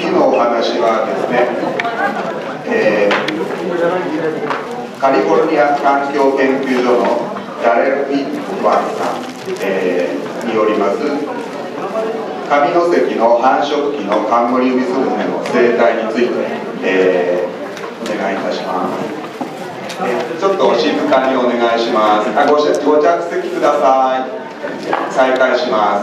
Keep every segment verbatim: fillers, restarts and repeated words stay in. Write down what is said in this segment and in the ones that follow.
次のお話はですね、えー、カリフォルニア環境研究所のダレル・ウィットワーさん、えー、によります上関の繁殖期のカンムリウミスズメの生態について、えー、お願いいたします。えー、ちょっとお静かにお願いします。あ、ご、ご着席ください。再開します。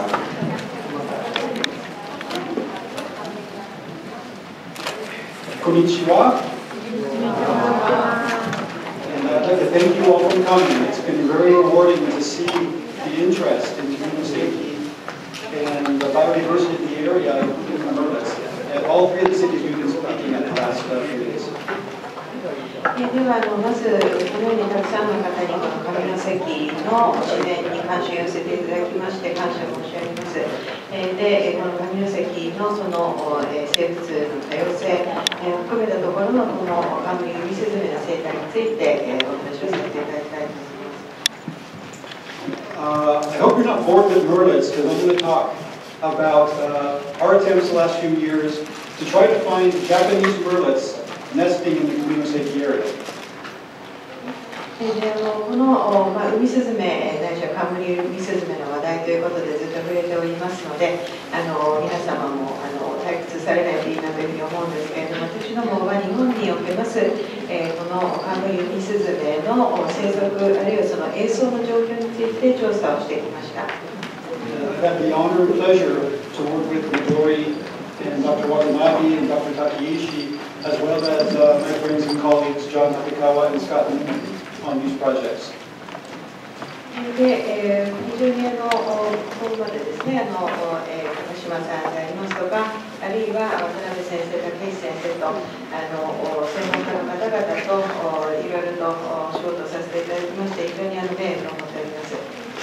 こんにちは。And I'd like to thank you all for coming. It's been very rewarding to see the interest in community safety and the biodiversity of the area, including the Merlets. At all three of the cities we've been speaking at the last uh, few days. ではあのまずこのようにたくさんの方にこの上関の自然に関心を寄せていただきまして感謝申し上げます。で、この上関のその生物の多様性を含めたところのこのカンムリウミスズメの生態についてお話をさせていただきたいと思います。 Uh, I hope you're not bored with Merlets because I'm going to talk about uh, our attempts the last few years to try to find Japanese Merlets nesting in the Kuminoseki area. であのこの、まあ、ウミスズメないしはカンムリウミスズメの話題ということでずっと触れておりますので、あの皆様もあの退屈されないといいなというふうに思うんですけれども、私どもは日本におけます、えー、このカンムリウミスズメの生息あるいはその営巣の状況について調査をしてきました。 I've had the honor and pleasure to work with Midori and Doctor Watanabe and Doctor Takeishi, as well as uh, my friends and colleagues John Takekawa and Scott Newman on these projects. で、えー、非常にあの今後でですね、あの、えー、高島さんでありますとか、あるいは渡辺先生、竹石先生とあの専門家の方々といろいろと仕事をさせていただきまして、非常にあの名誉を持っております。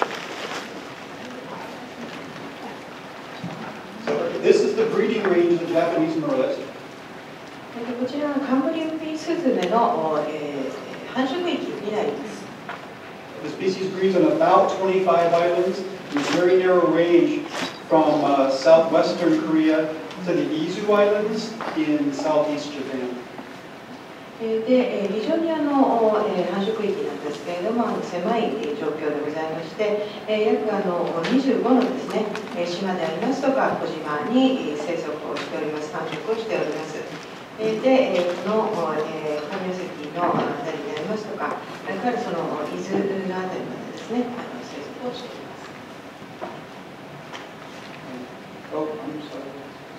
So this is the breeding range of Japanese Merlet. こちらはカンムリウミスズメの、えー繁殖域になります。 The species breeds on about twenty-five islands in a very narrow range from uh, southwestern Korea to the Izu Islands in southeast Japan. で、非常にあの繁殖域なんですけれども、狭い状況でございまして、約あのにじゅうごのですね、島でありますとか小島に生息をしております、繁殖をしております。で、この上関のあたりでありますとか、それからその伊豆のあたりまでですね、生息をしています。 Oh, I'm sorry.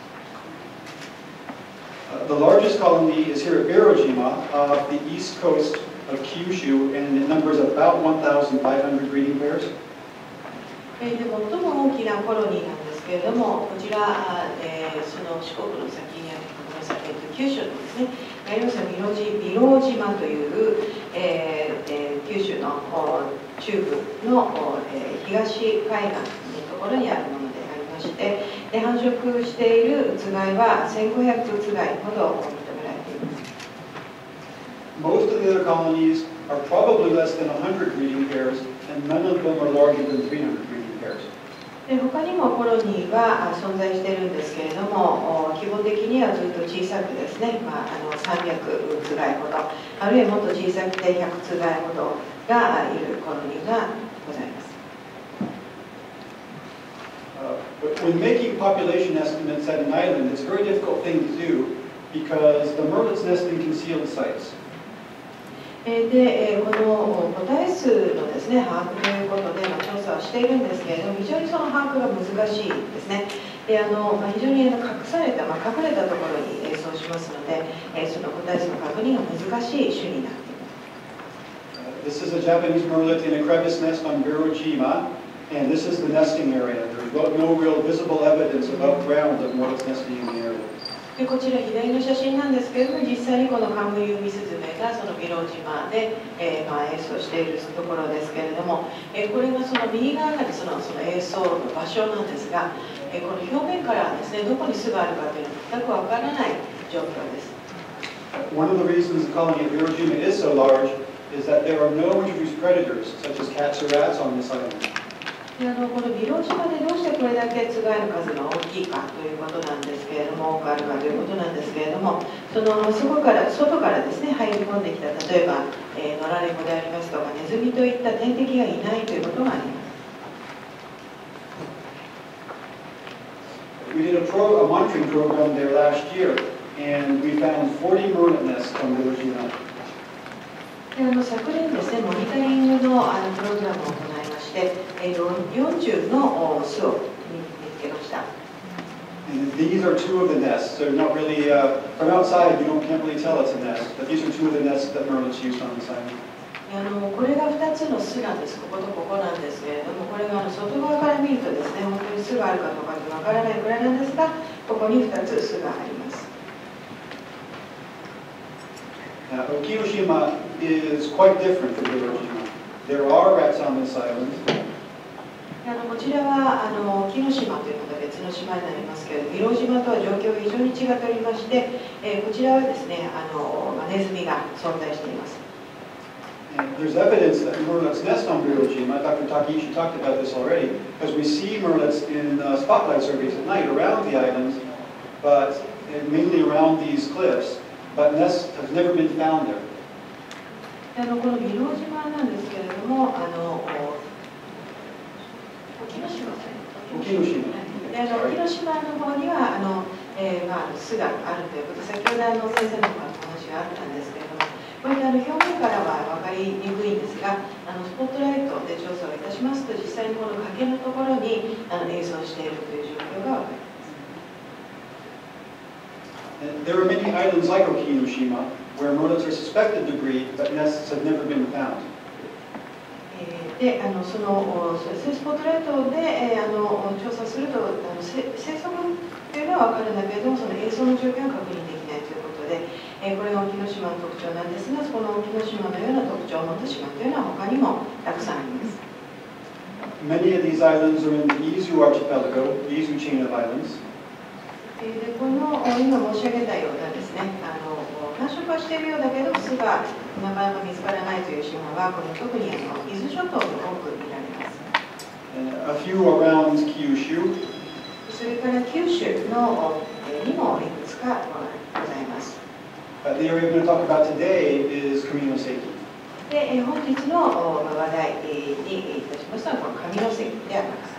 Uh, the largest colony is here at Birojima, off the east coast of Kyushu, and it numbers about one thousand five hundred breeding pairs. で、最も大きなコロニーなんですけれども、こちら、えー、その四国の先にある九州のですね、要するにビロー島という、えーえー、九州の中部の、えー、東海岸のところにあるものでありまして、で繁殖しているつがいはせんごひゃくつがいほど認められています。 Most of the other colonies are probably less than one hundred breeding pairs, and none of them are larger than three hundred breeding pairs. で他にもコロニーは存在しているんですけれども、規模的にはずっと小さくですね、まあ、あのさんびゃくつがいほど、あるいはもっと小さくてひゃくつがいほどがいるコロニーがございます。 Uh, but when making population estimates at an island, it's a very difficult thing to do because the merlets nest in concealed sites. で、この個体数のですね、把握ということで、まあ、調査をしているんですけれども、非常にその把握が難しいですね。で、あのまあ、非常にあの隠された、まあ、隠れたところに営巣しますので、その個体数の確認が難しい種になっています。 This is a Japanese merlet in a crevice nest on Birojima, and this is the nesting area. There's no real visible evidence above ground of merlets nesting in the area. でこちら左の写真なんですけれども、実際にこのカンムリウミスズメがそのビロー島で、えーまあ、営巣しているところですけれども、えー、これがその右側がそのその営巣の場所なんですが、えー、この表面からですね、どこに巣があるかというのは全くわからない状況です。 One of the reasons the colony of Birojima is so large is that there are no introduced predators such as cats or rats on this island. あのこのビロー島でどうしてこれだけつがいの数が大きいかということなんですけれども、多くあるるかということなんですけれども、そのそこから外からですね入り込んできた例えば、えー、野良猫でありますとかネズミといった天敵がいないということがあります。 We did a, pro, a monitoring program there last year, and we found forty murrelet nests on Virojima. であの昨年ですね、モニタリングのあのプログラムを行いまして、えー、よんじゅうの巣を見つけました。 And these are two of the nests. They're not really, uh, from outside, you don't, can't really tell it's a nest, but these are two of the nests that murrelets used on this island. あのこれがふたつの巣なんです。こことここなんですけれども、これがあの外側から見るとですね、本当に巣があるかどうかわからないくらいなんですが、ここにふたつ巣があります。 Now, Okinoshima is quite different from Virojima. There are rats on this island. あのこちらはあの沖ノ島というまた別の島になりますけれども、広島とは状況が非常に違っておりまして、えー、こちらはですね、あのネズミが存在しています。 And there's evidence that murrelets nest on Virojima. Doctor Takiishi talked about this already, because we see murrelets in uh, spotlight surveys at night around the islands, but mainly around these cliffs, but nests have never been found there. あのこのビロー島なんですけれども、あの沖ノ島沖ノ島であの沖ノ島の方にはあの、えーまあ、巣があるということ、先ほどあの先生の話があったんですけれども、これであの表面からは分かりにくいんですが、あのスポットライトで調査をいたしますと、実際にこの崖のところにあの映像しているという状況が分かります。 And there are many islands like Okinoshima where murrelets are suspected to breed, but nests have never been found. であのそのスポットライトで、えー、あの調査するとあの生息というのは分かるんだけれども、その映像の状況は確認できないということで、えー、これが沖ノ島の特徴なんですが、この沖ノ島のような特徴を持った島というのは他にもたくさんあります。 Many of these islands are in the Izu archipelago, the Izu chain of islands. でこの今申し上げたようなですね、あの繁殖はしているようだけど巣がなかなか見つからないという島は、この特にあの伊豆諸島に多く見られます。 A few around Kyushu. それから九州のにもいくつかございます。 But the area we're going to talk about today is Kaminoseki. で本日の話題にいたしますのはこの上関であります。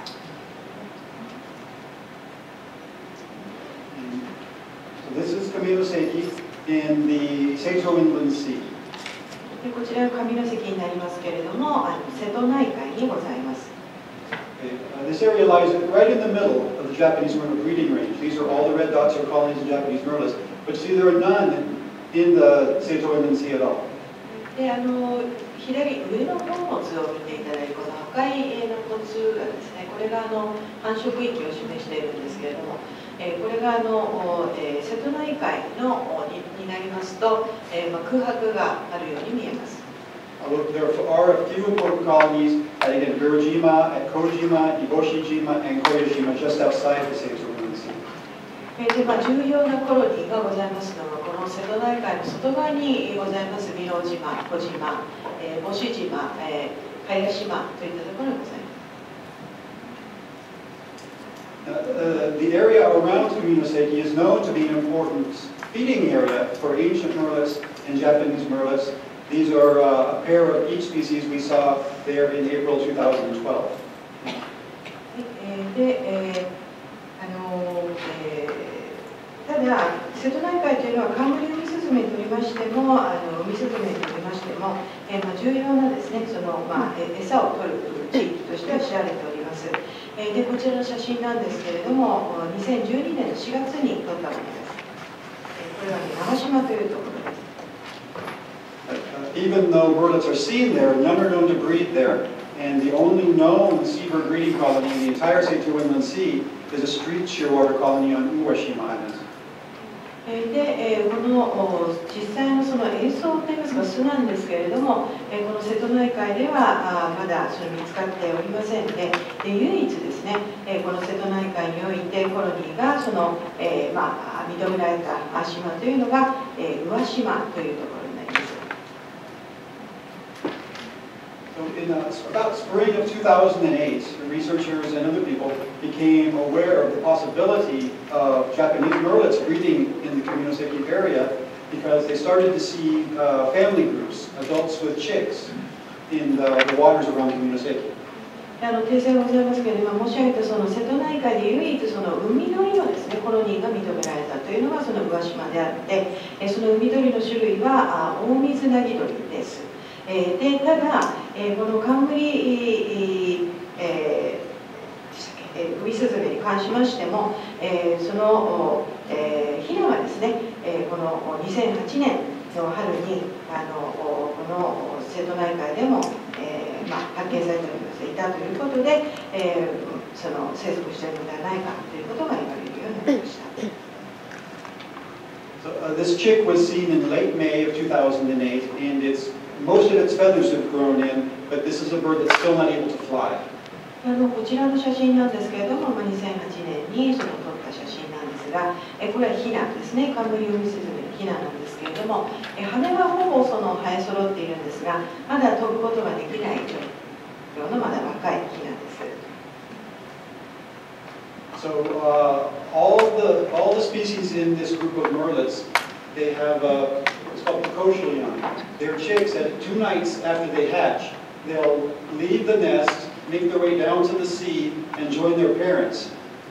This is Kaminoseki in the Seito Inland Sea. でこちらが上関になりますけれども、あの瀬戸内海にございます。 Uh, this area lies right in the middle of the Japanese murrelet breeding range. These are all the red dots are colonies of Japanese murrelets, but see there are none in the Seito Inland Sea at all. であの左上の方の図を見ていただいて、この赤いの図がですね、これがあの繁殖域を示しているんですけれども、えー、これがあの、えー、瀬戸内海の に, になりますと、えーまあ、空白があるように見えます。 There are a few important colonies at again Virojima, at Kojima, Iboshijima, and Koyashima, just outside the Seito Inland Sea. でまあ、重要なコロニーがございますのは、この瀬戸内海の外側にございますビロー島、小島、えー、母子島、えー、茅島といったところにございます。 Uh, uh, the area around Kaminoseki is known to be an important feeding area for ancient murrelets and Japanese murrelets. These are uh, a pair of each species we saw there in April twenty twelve. で、えーあのえー、ただ、瀬戸内海というのはカンムリウミスズメにとりましても、あのウミスズメにとりましても、えーまあ、重要なですね、そのまあ、餌を取る地域としては知られております。でこちらの写真なんですけれども、にせんじゅうにねんのしがつに撮ったものです。これは、ね、長島というところです。 Even though murrelets are seen there, none are known to breed there, and the only known seabird breeding colony in the entire Seito Inland Sea is a street shearwater colony on Uwashima Island. で、この実際のその映像といいますか巣なんですけれども、この瀬戸内海ではまだそれ見つかっておりませんで、唯一ですね、この瀬戸内海においてコロニーがその、えーまあ、認められた島というのが、えー、宇和島というところになります。 So So in uh, about spring of two thousand eight, researchers and other people became aware of the possibility of Japanese murrelets breeding in the Kaminoseki area because they started to see uh, family groups, adults with chicks, in the, the waters around Kaminoseki. あの訂正がございますけれども、申し上げたその瀬戸内海で唯一その海鳥のですねコロニーが認められたというのがその宇和島であって、えその海鳥の種類はあオオミズナギ鳥です。えー、でただ、えー、この冠、えーえー、ウミスズメに関しましても、えー、その、えー、ヒナはですね、えー、このにせんはちねんの春にあのこの瀬戸内海でも、えーまあ、発見されていたということで、えー、その生息しているのではないかということが言われるようになりました。 So, uh, this chick was seen in late May of two thousand eight, and it's most of its feathers have grown in, but this is a bird that's still not able to fly. あのこちらの写真なんですけれども、にせんはちねんにその撮った写真なんですが、えこれはヒナですね、カムリウミスズメのヒナなんですけれども、え羽はほぼその生え揃っているんですが、まだ飛ぶことができない状況のまだ若いヒナです。 So uh, all the all the species in this group of murrelets, they have a, what's called Precocialion. They're chicks that two nights after they hatch, they'll leave the nest, make their way down to the sea, and join their parents.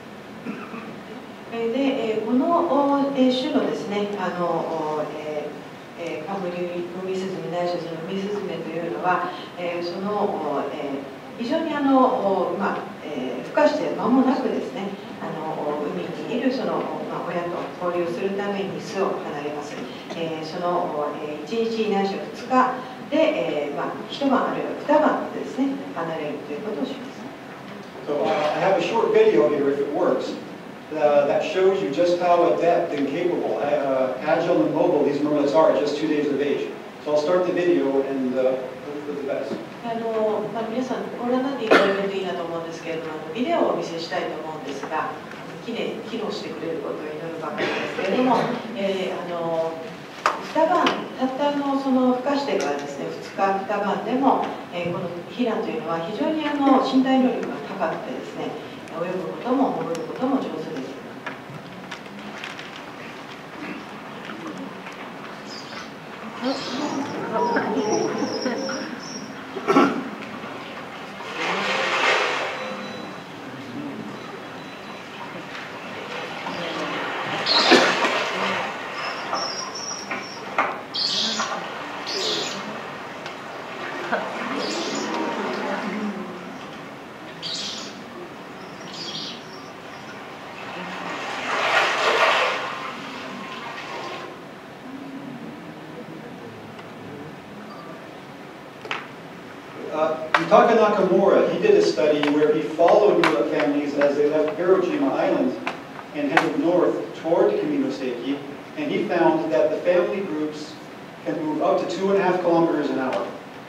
で、この種のですね、あのえー、カムリウミスズメないしそのウミスズメというのは、えー、その、えー、非常にあの、まあえー、孵化して間もなくですね、あの海にいるその、まあ、親と交流するために巣を離れます。えー、その、えー、いちにちないしふつかで、えーまあ、一晩あるいは二晩でですね、離れるということをします。 So uh, I have a short video here, if it works, uh, that shows you just how adept and capable, uh, agile and mobile these murrelets are at just two days of age. So I'll start the video and uh, hope for the best. あのまあ、皆さんご覧になっていただけるといいなと思うんですけれども、ビデオをお見せしたいと思うんですが、きれいに機能してくれることを祈るばかりですけれども、えー、あの二晩、たったのその孵化してからですね、ふつか二晩でも、えー、このヒナというのは非常にあの身体能力が高くてですね、泳ぐことも潜ることも上手です。 Uh, Yutaka Nakamura, he did a study where he followed murrelet families as they left Birojima Island and headed north toward Kaminoseki, and he found that the family groups can move up to two and a half kilometers an hour.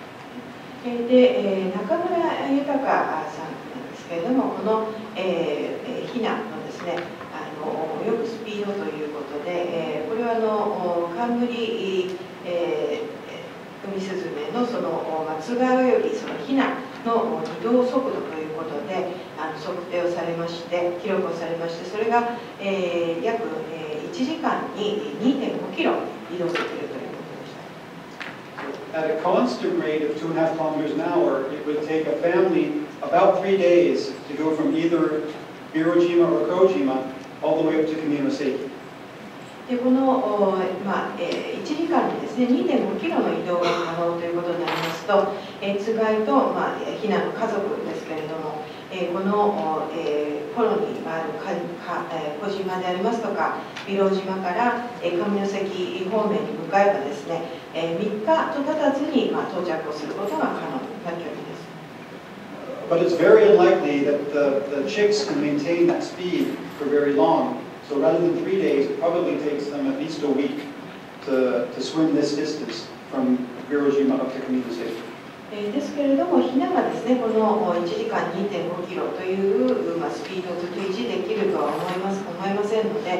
で、えー、中村豊さんなんですけれども、この、えー、ヒナのですね、あの泳ぐスピードということで、えー、これはあの冠、えーウミスズメのその、まあ、つがいよりそのヒナの移動速度ということであの測定をされまして記録をされましてそれが、えー、約、えー、いちじかんに にてんごキロ移動できるということでした。 At a constant rate of two and a half kilometers an hour, it would take a family about three days to go from either Birojima or Kojima all the way up to Kaminoseki. でこの、まあえー、いちじかんにですね にてんごキロの移動が可能ということになりますと、えー、つがいと、まあ、ヒナの家族ですけれども、えー、この、えー、コロニーがあるかか、えー、小島でありますとかビロ島から、えー、上関方面に向かえばですね、えー、みっかと経たずに、まあ、到着をすることが可能な距離です。 But it's very unlikely that the, the chicks can maintain that speed for very long. So rather than three days, it probably takes them at least a week to, to swim this distance from Birojima up to Kaminoseki. ですけれども、ヒナがですね、このいちじかん にてんごキロという、まあ、スピードをずっと維持できるとは思います思いませんので、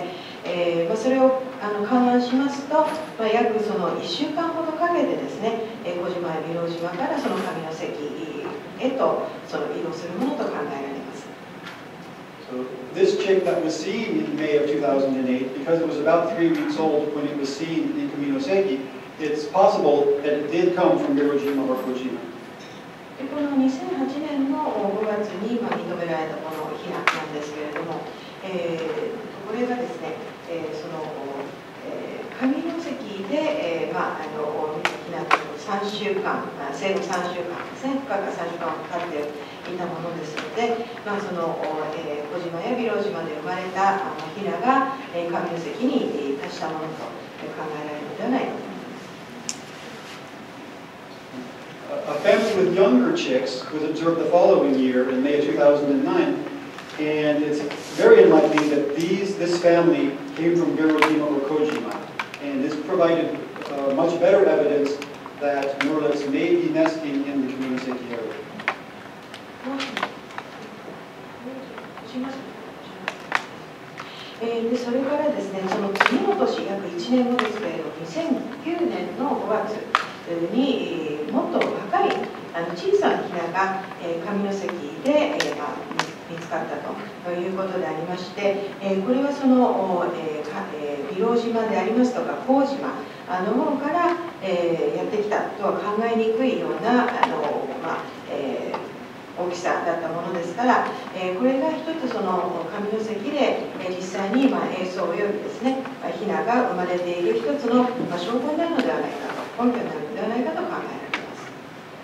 えーまあ、それをあの勘案しますと、まあ、約そのいっしゅうかんほどかけてですね、えー、小島や美濃島からその上関へとその移動するものと考えられます。 So this chick that was seen in May of two thousand eight, because it was about three weeks old when it was seen in Kaminoseki, it's possible that it did come from Birojima or Kojima. でこのにせんはちねんのごがつに、まあ、認められたこのヒナなんですけれども、えー、これがですね、えー、その、えー、上関で、えーまあ、あのヒナとさんしゅうかん、生後さんしゅうかんですね、深くさんしゅうかんかかっていたものですので、まあ、その、えー、小島や美濃島で生まれたあのヒナが、えー、上関に達したものと考えられるのではないかと思います。 A family with younger chicks was observed the following year in May of two thousand nine, and it's very unlikely that these this family came from Birojima or Kojima, and this provided uh, much better evidence that murrelets may be nesting in the Kaminoseki area. えー、でそれからですね、その次の年、約いちねんごですけれど、にせんきゅうねんのごがつに、えー、もっと若いあの小さなヒナが、えー、上関で、えーまあ、見つかったということでありまして、えー、これはその、えーかえー、美濃島でありますとか幸島の方から、えー、やってきたとは考えにくいようなあの、まあえー大きさだったものですから、えー、これが一つその上関で、えー、実際に、まあ、映像およびですね、まあ、ヒナが生まれている一つの、まあ、証拠になるのではないかと、根拠になるのではないかと考えられます。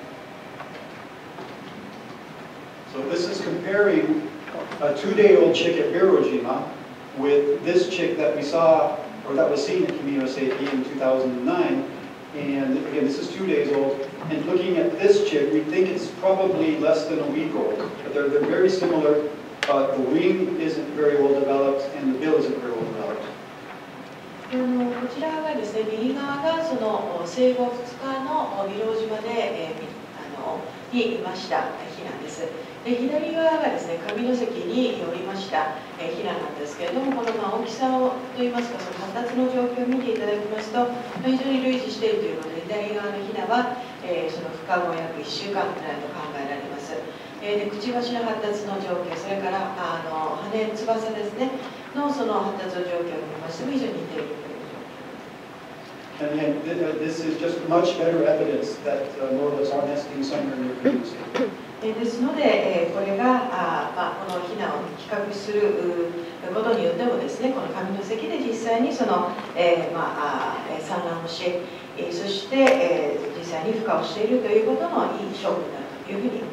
So this is comparing a two-day-old chick at Birojima with this chick that we saw, or that was seen at Kaminoseki in two thousand nine. And again, this is two days old. And looking at this chick, we think it's probably less than a week old. But they're, they're very similar. Uh, the wing isn't very well developed, and the bill isn't very well developed. あのこちらがですね、右側がその生後ふつかの美濃島で、えー、あのにいましたヒナです。で左側がですね、上関によりました、えー、ヒナなんですけれども、この、まあ、大きさをといいますか、その発達の状況を見ていただきますと、非常に類似しているということで、左側のヒナは、えー、その孵化後約いっしゅうかんくらいと考えられます。えー、でくちばしの発達の状況、それからあの羽、翼ですねのその発達の状況を見ましても非常に似ているという状況。 And again, this is just much better evidence that uh, murrelets are nesting somewhere near Kaminoseki. ですので、えー、これがあ、まあ、このヒナを比較することによってもですね、この上関で実際にその、えーまあ、産卵をし、えー、そして、えー、実際に孵化をしているということのいい証拠になるというふうに思います。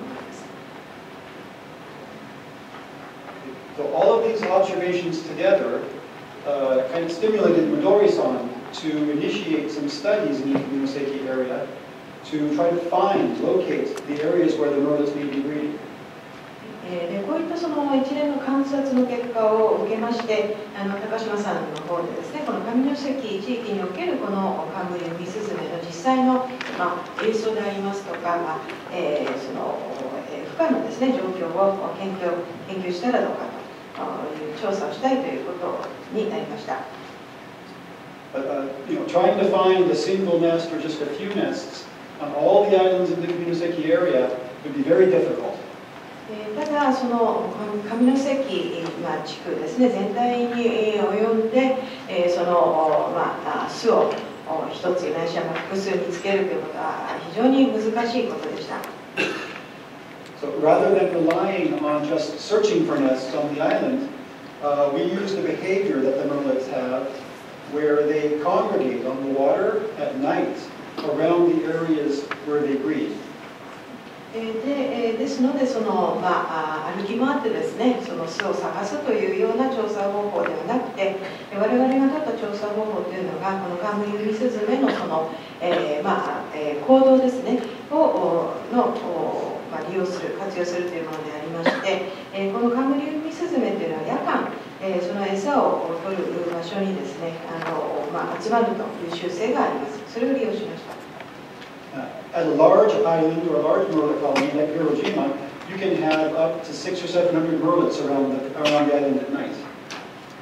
So all of these observations together uh, kind of stimulated Midori-san to initiate some studies in the Kaminoseki area to try to find, locate the areas where the murrelets may be breeding. でこういったその一連の観察の結果を受けまして、あの高島さんの方でですね、この上関地域におけるこのカンムリウミスズメの実際の、まあ、映像でありますとか、まあえー、その、えー、孵化のですね状況を研究研究したらどうかという調査をしたいということになりました。 But, uh, you know, trying to find a single nest or just a few nests on all the islands in the Kaminoseki area would be very difficult. ただ、その上関、まあ、地区ですね、全体に及んで、その、まあ、巣を一つないしは複数見つけるということは非常に難しいことでした。 So rather than relying on just searching for nests on the island, uh, we use the behavior that the murrelets have, where they congregate on the water at night around the areas where they breed. でですのでその、まあ、歩き回ってですね、その巣を探すというような調査方法ではなくて、我々が取った調査方法というのがこのカンムリウミスズメのその、えーまあえー、行動ですねをの、まあ、利用する活用するというものでありまして、えー、このカンムリウミスズメというのは夜間、えー、その餌を取る場所にですねあの、まあ、集まるという習性があります。それを利用しました。 At a large island or a large murrelet colony like Birojima, you can have up to six or seven hundred murrelets around the, around the island at night.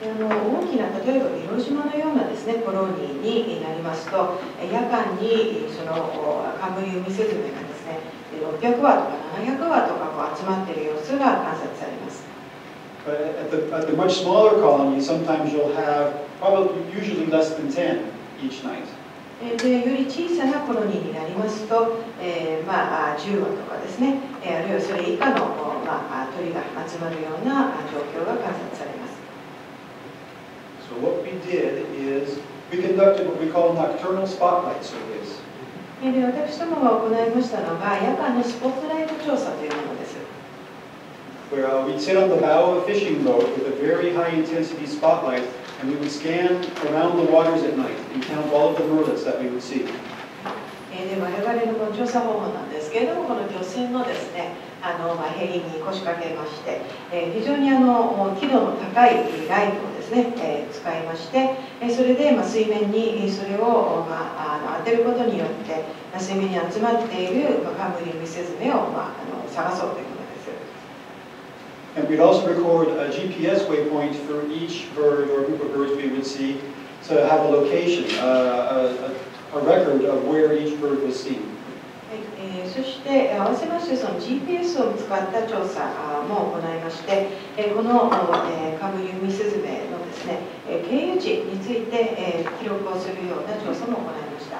あの大きな例えば広島のようなですねコロニーになりますと、夜間にそのカムリウミスズメがですねろっぴゃくわとかななひゃくわとかこう集まっている様子が観察されます。 But at the, at the much smaller colonies, sometimes you'll have probably usually less than ten each night. でより小さなコロニーになりますと、えーまあ、じゅうわとかですね、えー、あるいはそれ以下の、まあ、鳥が集まるような状況が観察されます。 So what we did is we conducted what we call nocturnal spotlight surveys. で私どもが行いましたのが夜間のスポットライト調査というものです。 Where uh, we'd sit on the bow of a fishing boat with a very high intensity spotlight, and we would scan around the waters at night and count all of the murrelets that we would see. で我々のこの調査方法なんですけれども、この漁船のですね、あのまあ、ヘリに腰掛けまして、えー、非常にあの輝度の高いライトをですね、えー、使いまして、えー、それで、まあ、水面にそれを、まあ、あの当てることによって、まあ、水面に集まっている、まあ、カムリウミスズメを、まあ、あの探そうというものです。 And we'd also record a G P S waypoint for each bird or group of birds we would see to have a location, uh, a, a record of where each bird was seen. えー、そして合わせましてその ジーピーエス を使った調査も行いまして、えー、この、えー、カムリウミスズメのですね、えー、経由地について、えー、記録をするような調査も行いました。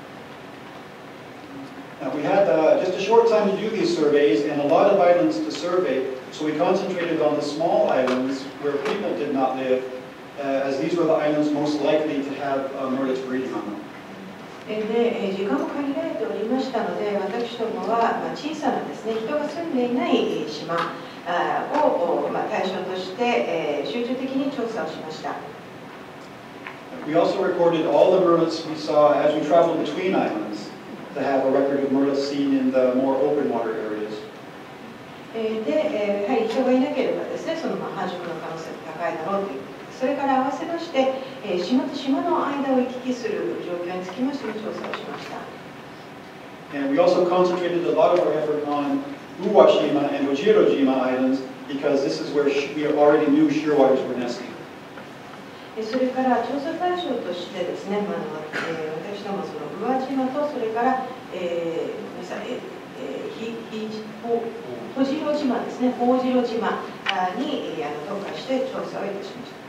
Now, we had uh, just a short time to do these surveys and a lot of islands to survey, so we concentrated on the small islands where people did not live, uh, as these were the islands most likely to have uh, murrelets breeding on them. で時間も限られておりましたので、私どもは、まあ、小さなですね、人が住んでいない島を、まあ、対象として、えー、集中的に調査をしました。 We also recorded all the murrelets we saw as we traveled between islands to have a record of murrelets seen in the more open water areas. で、やはり人がいなければですね、そのまあ繁殖の可能性が高いだろうという。それから合わせまして、えー、島と島の間を行き来する状況につきましても調査をしました。 And we also concentrated a lot of our effort on Uwashima and Ojirojima islands because this is where we already knew shearwaters were nesting. それから調査対象としてですね、まあえー、私どもその宇和島とそれから、えー、さえー、ひひほほじろ島ですね、ほじろ島にあの特化して調査をいたしました。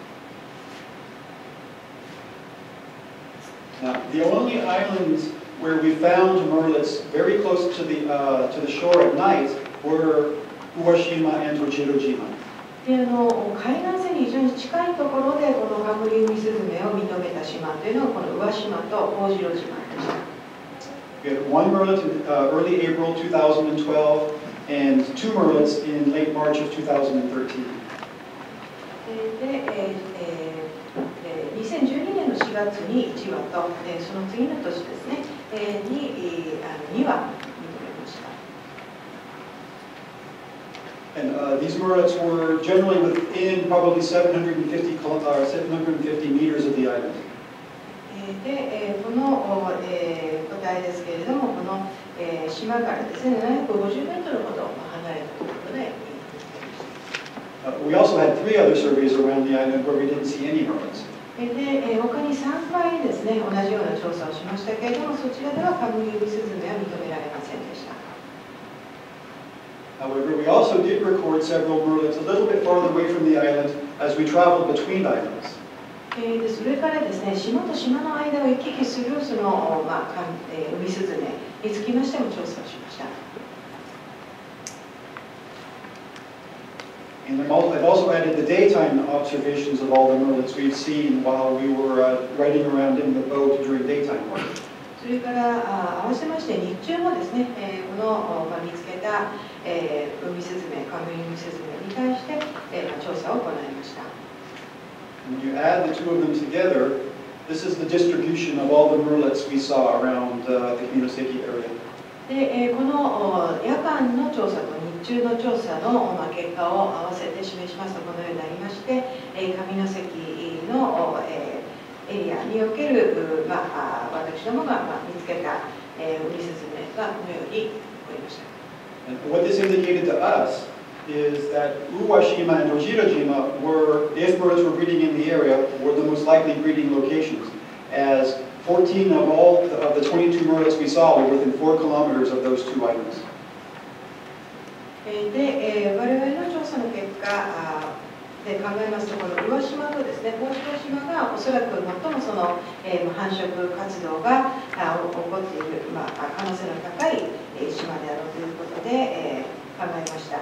Now, the only islands where we found murrelets very close to the uh, to the shore at night were Uwashima and Ojirojima. であの海岸線に非常に近いところでこのカムリウミスズメを認めた島というのはこの宇和島と大城島でした。 We had one murrelet in uh, early April two thousand twelve and two murrelets in late March of two thousand thirteen. で、えー、にせんじゅうにねんのしがつにいちわと、えー、その次の年ですね、えー、に、えー、あのにわ認めました。 And uh, these murrelets were generally within probably seven hundred fifty, uh, seven hundred fifty meters of the island. で、えー、この、えー、個体ですけれども、この、えー、島からですね、ななひゃくごじゅうメートルほど離れたところで、 uh, we also had three other surveys around the island where we didn't see any murrelets. で、えー、他にさんかいですね、同じような調査をしましたけれども、そちらではカムリウミスズメは認められませんでした。 However, we also did record several murrelets a little bit farther away from the island as we traveled between islands. でそれからですね、島と島の間を行き来するその、まあえー、ウミスズメにつきましても調査をしました。 And I've also added the daytime observations of all the murrelets we've seen while we were uh, riding around in the boat during daytime work. それからあ合わせまして日中もですね、えー、この、まあ、見つけた、えー、ウミスズメ、カムリウミスズメに対して、えーまあ、調査を行いました。 When you add the two of them together, this is the distribution of all the murrelets we saw around uh, the Kinoseki area. で、えー、この夜間の調査と日中の調査の、まあ、結果を合わせて示しますとこのようになりまして、えー、上関の、えー、エリアにおける、まあ、私どもが、まあ、見つけた、えー、ウミスズメがこのように起こりました。 And what this indicated to us is that Uwashima and Ojirajima were, if murrelets were breeding in the area, were the most likely breeding locations, as fourteen of all of the twenty-two murrelets we saw were within four kilometers of those two islands. で、えー、我々の調査の結果で考えますと、この宇和島とですね、大広島がおそらく最もその、えー、繁殖活動があ起こっている、まあ、可能性の高い、えー、島であろうということで、えー、考えました。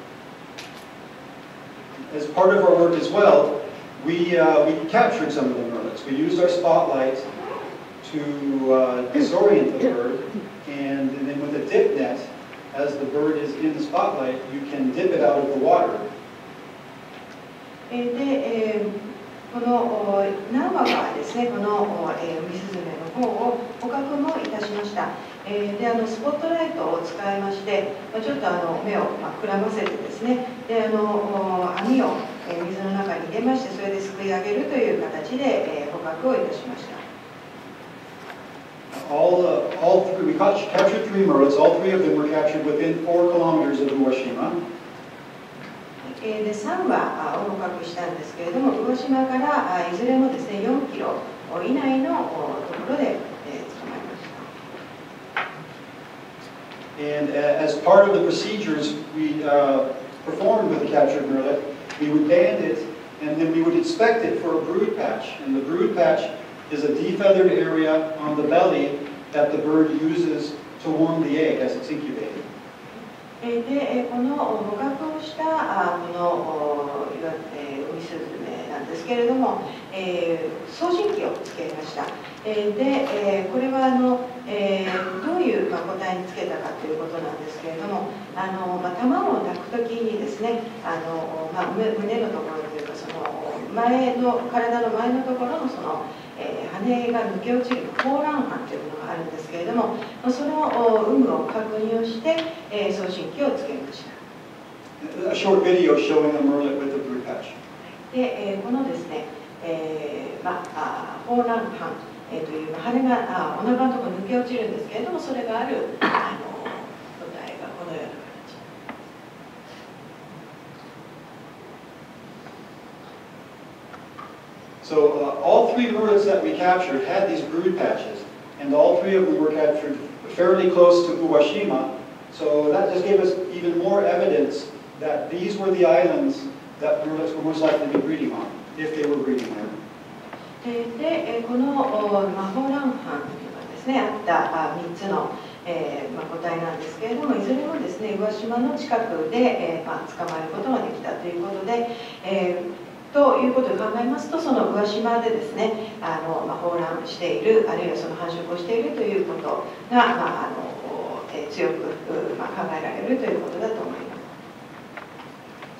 As part of our work as well, we, uh, we captured some of the murrelets. We used our spotlight to uh, disorient the bird, and, and then with a dip net, as the bird is in the spotlight, you can dip it out of the water. で、えー、この何羽かですね、この、えー、ウミスズメの方を捕獲もいたしました。えー、であのスポットライトを使いまして、まあ、ちょっとあの目を、まあ、くらませてですね、であの網を、えー、水の中に入れまして、それですくい上げるという形で、えー、捕獲をいたしました。 All, uh, all three, we caught, captured three murrelets. All three of them were captured within four kilometers of Uwashima. でさん羽を捕獲したんですけれども、宇和島からいずれもですねよんキロ以内のところで捕まえました。 And as part of the procedures we uh, performed with the captured murrelet, we would band it, and then we would inspect it for a brood patch. And the brood patch is a defeathered area on the belly that the bird uses to warm the egg as it's incubated. で、この捕獲をしたこのウミスズメなんですけれども、えー、送信機をつけました。えー、で、えー、これはあの、えー、どういう、まあ、個体につけたかということなんですけれども、あの、まあ、卵を抱くときにですね、あの、まあ、胸のところというか、その前の体の前のところのそのえー、羽が抜け落ちる放卵斑というものがあるんですけれども、その有無を確認をして、えー、送信機をつけました。 A short video showing a murrelet with a brood patch. で、えー、このですね、えーまあ、放卵斑、えー、という羽があお腹のところに抜け落ちるんですけれども、それがあるあの個体がこのような形。 So uh, all three murrelets that we captured had these brood patches, and all three of them were captured fairly close to Uwashima. So that just gave us even more evidence that these were the islands that murrelets were most likely to be breeding on, if they were breeding there. で、このマホランハンがですね、あったみっつの、えーまあ、個体なんですけれども、いずれもですね、宇和島の近くで、えーまあ、捕まえることができたということで、えーということを考えますと、その宇和島でですね、あのまあ、放卵している、あるいはその繁殖をしているということが、まあ、あのえー、強く、まあ、考えられるということだと思います。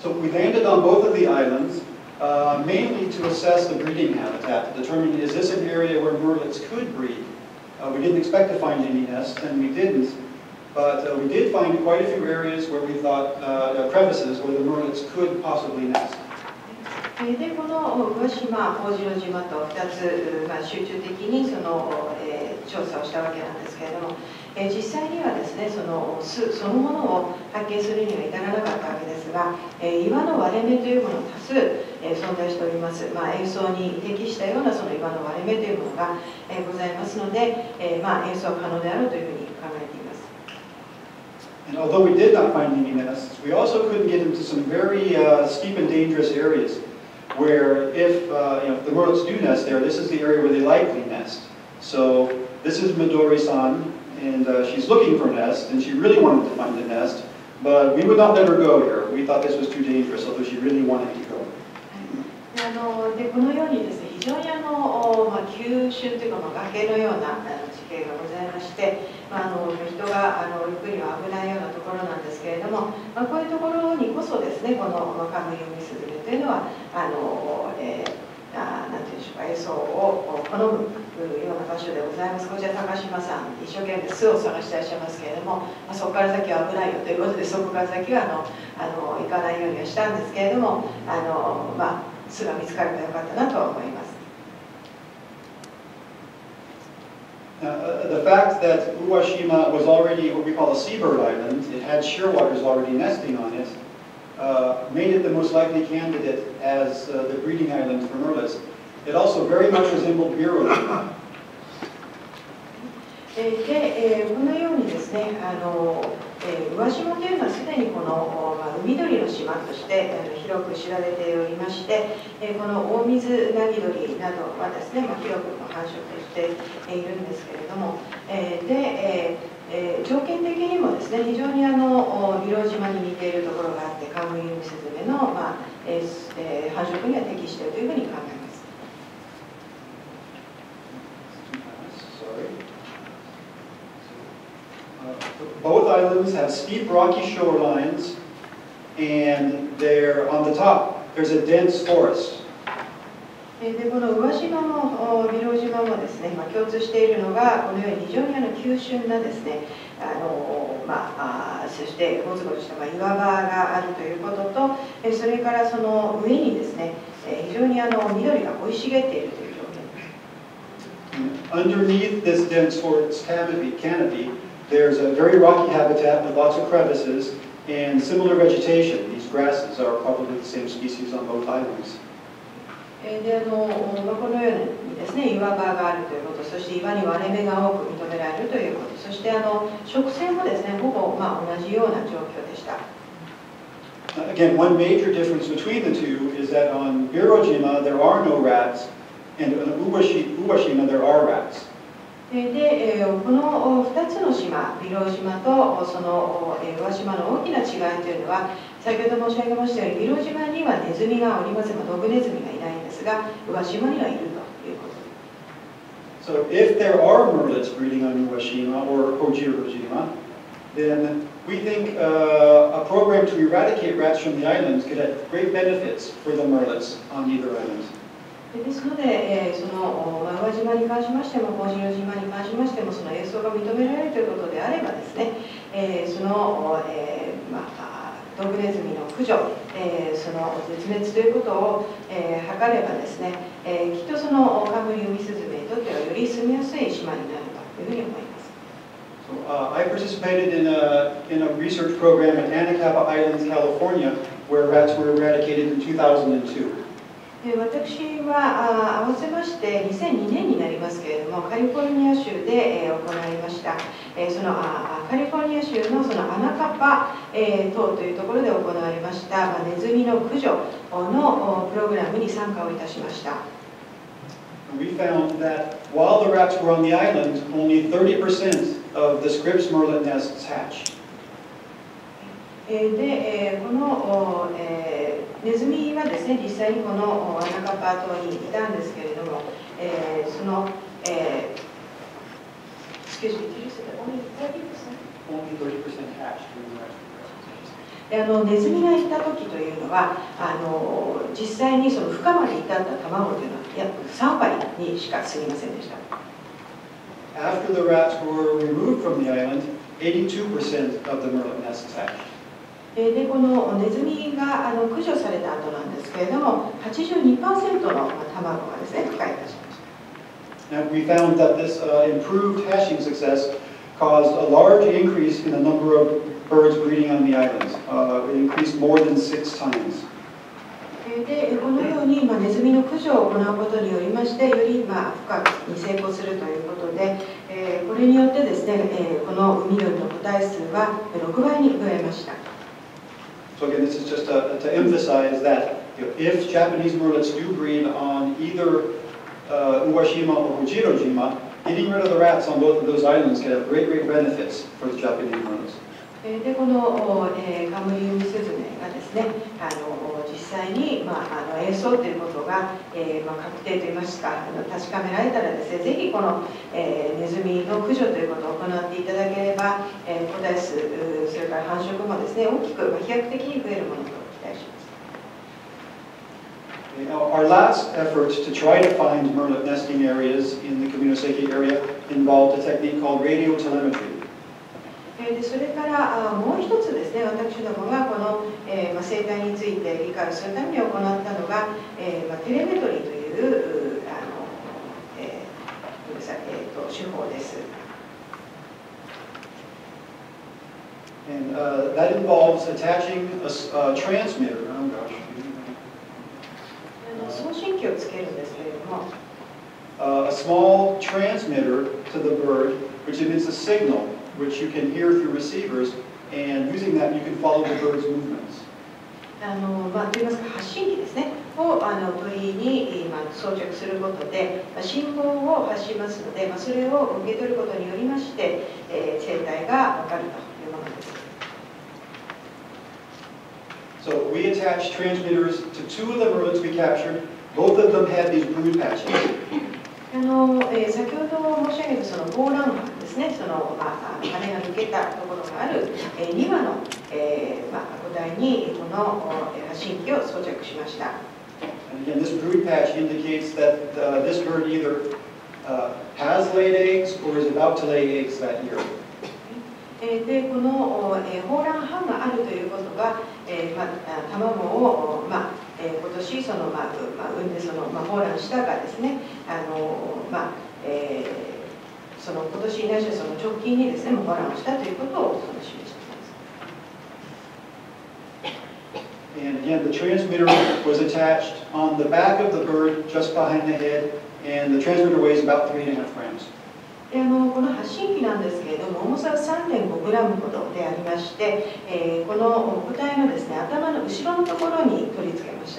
So we landed on both of the islands, uh, mainly to assess the breeding habitat, to determine is this an area where murrelets could breed. Uh, we didn't expect to find any nests, and we didn't, but uh, we did find quite a few areas where we thought, uh, crevices where the murrelets could possibly nest. でこの宇和島、大城島とふたつ、まあ、集中的にその、えー、調査をしたわけなんですけれども、えー、実際にはですね、その巣そのものを発見するには至らなかったわけですが、えー、岩の割れ目というものが多数、えー、存在しております。まあ、演奏に適したようなその岩の割れ目というものが、えー、ございますので、えーまあ、演奏可能であるというふうに考えています。 And although we did not find any nests, we also couldn't get into some very uh, steep and dangerous areas, where if, uh, you know, if the murrelets do nest there, this is the area where they likely nest. So this is Midori-san, and uh, she's looking for a nest, and she really wanted to find a nest, but we would not let her go here. We thought this was too dangerous, although she really wanted to go. あのでこのようにですね、非常にあの、まあ、急峻というか、まあ、崖のような地形がございまして、まあ、あの人があの行くには危ないようなところなんですけれども、まあ、こういうところにこそですね、このカムイウミスズメというのはあの、えーあなんていうんでしょうか、演奏を好むような場所でございます。こちら高島さん、一生懸命巣を探していらっしゃいますけれども、まあ、そこから先は危ないよということで、そこから先はあのあの行かないようにはしたんですけれども、あの、まあ、巣が見つかればよかったなと思います。 Uh, the fact that Uwashima was already what we call a seabird island, it had shearwaters already nesting on it, uh, made it the most likely candidate as uh, the breeding island for merlets. It also very much resembled Birojima. で、えー、このようにですね、あのえー、宇和島というのはすでにこの、まあ、海鳥の島としてあの広く知られておりまして、えー、この大水ナギドリなどはですね、まあ、広く繁殖しているんですけれども、えー、で、えーえー、条件的にもですね、非常にあのビロ島に似ているところがあって、カンムリウミスズメの、まあえーえー、繁殖には適しているというふうに考えます。 Both islands have steep rocky shorelines, and they're on the top. There's a dense forest. でこの宇和島もビロ島もですね、まあ、共通しているのがこのように非常にあの急峻なですね、あのまあ、あそしてゴツゴツしたまあ岩場があるということと、えそれからその上にですね、え非常にあの緑が生い茂っているという条件です。 Underneath this dense forest canopy, canopy there's a very rocky habitat with lots of crevices and similar vegetation. These grasses are probably the same species on both islands. であのまあ、このようにですね、岩場があるということ、そして岩に割れ目が多く認められるということ、そしてあの植生もですね、ほぼまあ同じような状況でした。 Again, one major difference between the two is that on Birojima there are no rats, and on Uwashima there are rats. で、このふたつの島、ビロ島とその宇和島の大きな違いというのは、先ほど申し上げましたように、ビロ島にはネズミがおりません、ドブネズミがいないんですが、宇和島にはいるということ。 So if there are merlets breeding on Uwashima or Hojirojima, then we think uh, a program to eradicate rats from the islands could have great benefits for the merlets on either island. ですので、えー、その宇和島に関しましても、ホジロ島に関しましても、その営巣が認められるということであればですね、えー、その、えーまあ、ドブネズミの駆除、えー、その絶滅ということを、えー、図ればですね、えー、きっとそのカンムリウミスズメにとってはより住みやすい島になるというふうに思います。 So, uh, I participated in a, in a research program at Anacapa Islands, California, where rats were eradicated in two thousand two. 私は合わせましてにせんにねんになりますけれども、カリフォルニア州で行いました、そのカリフォルニア州のそのアナカパ島というところで行われましたネズミの駆除のプログラムに参加をいたしました。 We found that while the rats were on the island, only thirty percent of the Scripps merlet nests hatched. で、このネズミはですね、実際にこのアナカパ島にいたんですけれども、その、えー、excuse me, did you say that only thirty percent? Only thirty percent hatched. あのネズミがいた時というのは、あの実際にその孵化まで至った卵というのは約さんわりにしか過ぎませんでした。 After the rats were removed from the island, eighty-two percent of the merlet nests hatched. でこのネズミがあの駆除された後なんですけれども、はちじゅうにパーセントの卵がですね、孵化いたしました。 And we found that this uh, improved hatching success caused a large increase in the number of birds breeding on the island. Uh, it increased more than six times. でこのように、まあ、ネズミの駆除を行うことによりまして、より、まあ、孵化に成功するということで、えー、これによってですね、えー、この海鳥の個体数はろくばいに増えました。 So again, this is just to, to emphasize that you know, if Japanese merlets do breed on either uh, Uwashima or Hojirojima, getting rid of the rats on both of those islands can have great, great benefits for the Japanese merlets. でこの、えー、カムリウムスズメがですね、あの実際に、まあ、あの営巣ということが、えーまあ、確定といいますか、あの確かめられたらですね、ぜひこの、えー、ネズミの駆除ということを行っていただければ、えー、個体数、それから繁殖もですね、大きく、まあ、飛躍的に増えるものと期待します。 Now, our last effort to try to find merlet nesting areas in the Kaminoseki area involved a technique called radio telemetry. でそれからもう一つですね、私どもがこの、えーまあ、生態について理解するために行ったのが、えーまあ、テレメトリーというあの、えーごめんなさい、えーと、手法です。 And uh, that involves attaching a, s- a transmitter. Oh gosh. あの送信機をつけるんですけれども、 Uh, a small transmitter to the bird, which emits a signal, which you can hear through receivers, and using that you can follow the bird's movements. あのまあ、といいますか発信機ですねをあの鳥に、まあ、装着することで、まあ、信号を発しますので、まあ、それを受け取ることによりまして、えー、生態が分かるというものです。 So we attached transmitters to two of the merlets we captured. Both of them had these brood patches. あのえー、先ほど申し上げたその防卵斑ですね、その、まあ、羽が抜けたところがある、えー、に羽の、えーまあ、個体にこのえー発信機を装着しました。 And again, this brood patch indicates that uh, this bird either uh, has laid eggs or is about to lay eggs that year. えーでこの、えー、抱卵斑があるということは、えーまあ、卵を、まあえー、今年その、まあうまあ、産んでその、まあ、抱卵したかですね、あのまあえー、その今年ないしはその直近にですね、もう抱卵をしたということをその示しています。 And again, the transmitter was attached on the back of the bird, just behind the head, and the transmitter weighs about three and a half grams. であのこの発信機なんですけれども、重さは さんてんごグラム ほどでありまして、えー、この個体のですね、頭の後ろのところに取り付けました。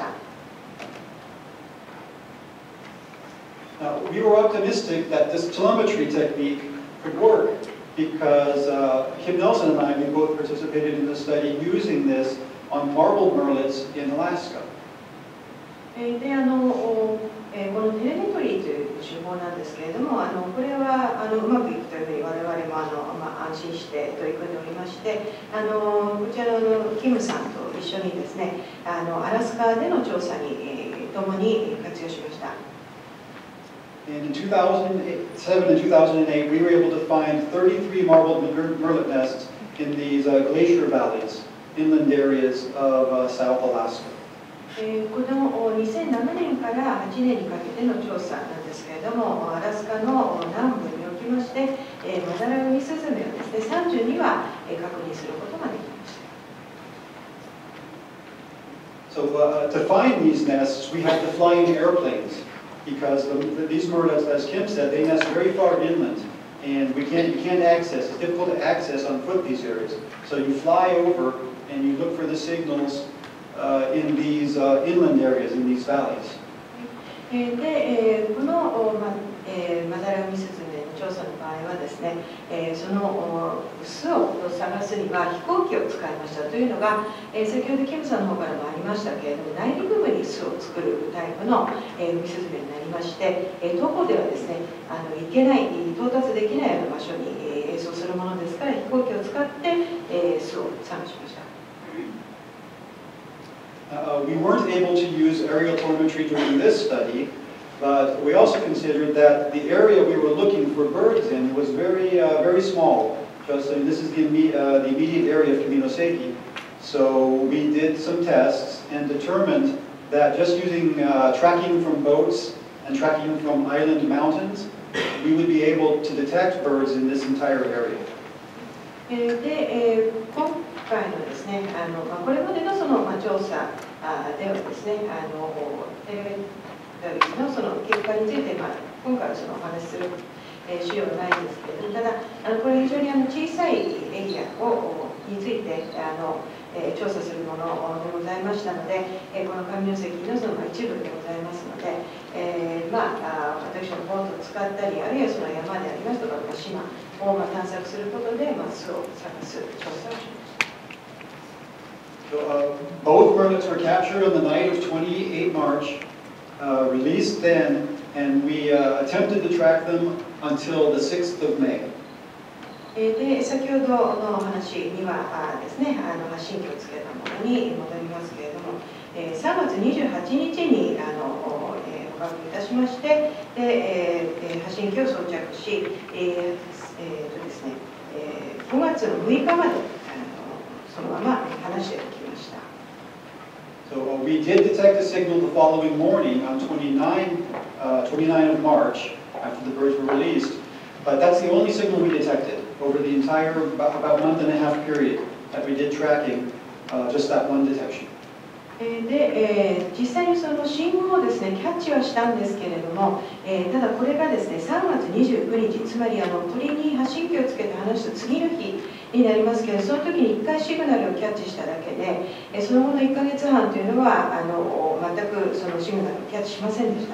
Now, we were optimistic that this telemetry technique could work because uh, Kim Nelson and I, we both participated in the study using this on marbled merlets in Alaska. えーであのえーこのテレメトリーという手法なんですけれども、あのこれはあのうまくいくというふうに我々もあの、まあ、安心して取り組んでおりまして、あのこちらのキムさんと一緒にですね、あのアラスカでの調査に、えー、共に活用しました。 And in two thousand seven and two thousand eight, we were able to find thirty-three marbled mer- merlet nests in these uh, glacier valleys, inland areas of uh, South Alaska. えーこのにせんななねんからはちねんにかけての調査なんですけれども、アラスカの南部におきまして、えーマダラウミスズメをですね、さんじゅうに羽、えー確認することができました。 So uh, to find these nests, we had to fly in airplanes because the, the, these merlets, as Kim said, they nest very far inland, and we can't you can't access. It's difficult to access on foot these areas. So you fly over and you look for the signals uh, in these uh, inland areas, in these valleys. えーで、えーこの、まえーマダラウミスズメの調査の場合はですね、えーその巣を探すには飛行機を使いましたというのが、えー先ほどキムさんの方からもありましたけれども、内陸部に巣を作るタイプの、えー、ウミスズメになりまして、えー、どこではですね、あの行けない、到達できないような場所に、えー、営巣するものですから、飛行機を使って、えー、巣を探しました。 Uh, we weren't able to use aerial telemetry during this study, but we also considered that the area we were looking for birds in was very, uh, very small. Just, and this is the, imme uh, the immediate area of Kaminoseki. So we did some tests and determined that just using uh, tracking from boats and tracking from island mountains, we would be able to detect birds in this entire area. えーで、えー今回のですね、あのまあ、これまでのその、まあ、調査あではですね、あのテレメトリーのその結果について、まあ、今回はそのお話しする、えー、資料はないんですけれども、ただあのこれ非常にあの小さいエリアをについてあの、えー、調査するものでございましたので、えー、この上関のその、まあ、一部でございますので、えーまあ、あ私のボートを使ったり、あるいはその山でありますとか、まあ、島をまあ探索することで、まあ、巣を探す調査をします。 So, uh, both merlets were captured on the night of twenty-eighth March, uh, released then, and we uh, attempted to track them until the sixth of May. で先ほどの話にはあですね、あの発信機をつけたものに戻りますけれども、えー、さんがつにじゅうはちにちにあの、えー、捕獲いたしまして、でえー、発信機を装着し、えーえーとですねえー、ごがつのむいかまであのそのまま離してきました。 So uh, we did detect a signal the following morning on twenty-ninth, uh, twenty-ninth of March after the birds were released, but that's the only signal we detected over the entire about, about month and a half period. that we did tracking, uh, just that one detection. で、えー、実際にその信号をですねキャッチはしたんですけれども、えー、ただこれがですねさんがつにじゅうくにち、つまりあの鳥に発信機をつけて話す次の日になりますけど、その時にいっかいシグナルをキャッチしただけで、えー、その後のいっかげつはんというのはあの全くそのシグナルをキャッチしませんでした。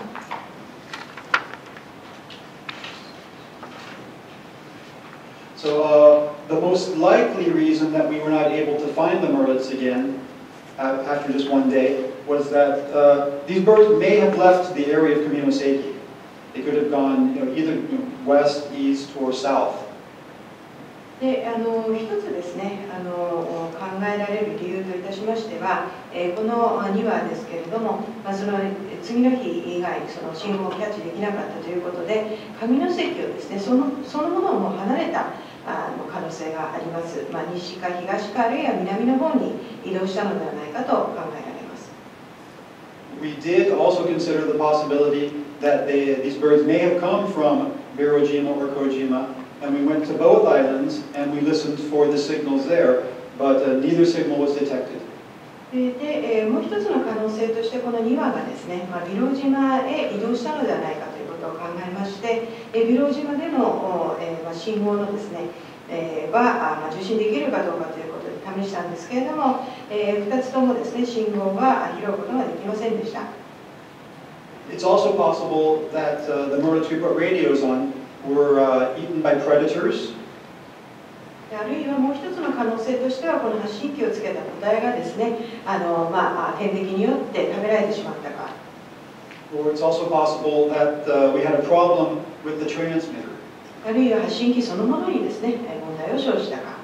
So uh, the most likely reason that we were not able to find the murrelets again uh, after just one day was that uh, these birds may have left the area of Camino Seiki. They could have gone, you know, either you know, west, east, or south. であの一つですねあの考えられる理由といたしましては、えー、このにわですけれども、まあ、その次の日以外にその信号をキャッチできなかったということで、上関をですねそのそのものをもう離れたあの可能性があります、まあ、西か東かあるいは南の方に移動したのではないかと考えられます。 We did also consider the possibility that they, these birds may have come from Birojima or Kojima, and we went to both islands and we listened for the signals there, but uh, neither signal was detected. で、えー、もう一つの可能性としてこのにわがですね、まあ、ビロ島へ移動したのではないかということを考えまして、えー、ビロ島での、えーまあ、信号のですね、えー、は、まあ、受信できるかどうかということで試したんですけれども、えー、ふたつともですね信号は拾うことができませんでした。 It's also possible that uh, the murrelets we put radios on were uh, eaten by predators. あるいはもう一つの可能性としてはこの発信機をつけた個体がですねあの、まあ、天敵によって食べられてしまったか。 Or it's also possible that uh, we had a problem with the transmitter. あるいは発信機そのものにですね問題を生じたか。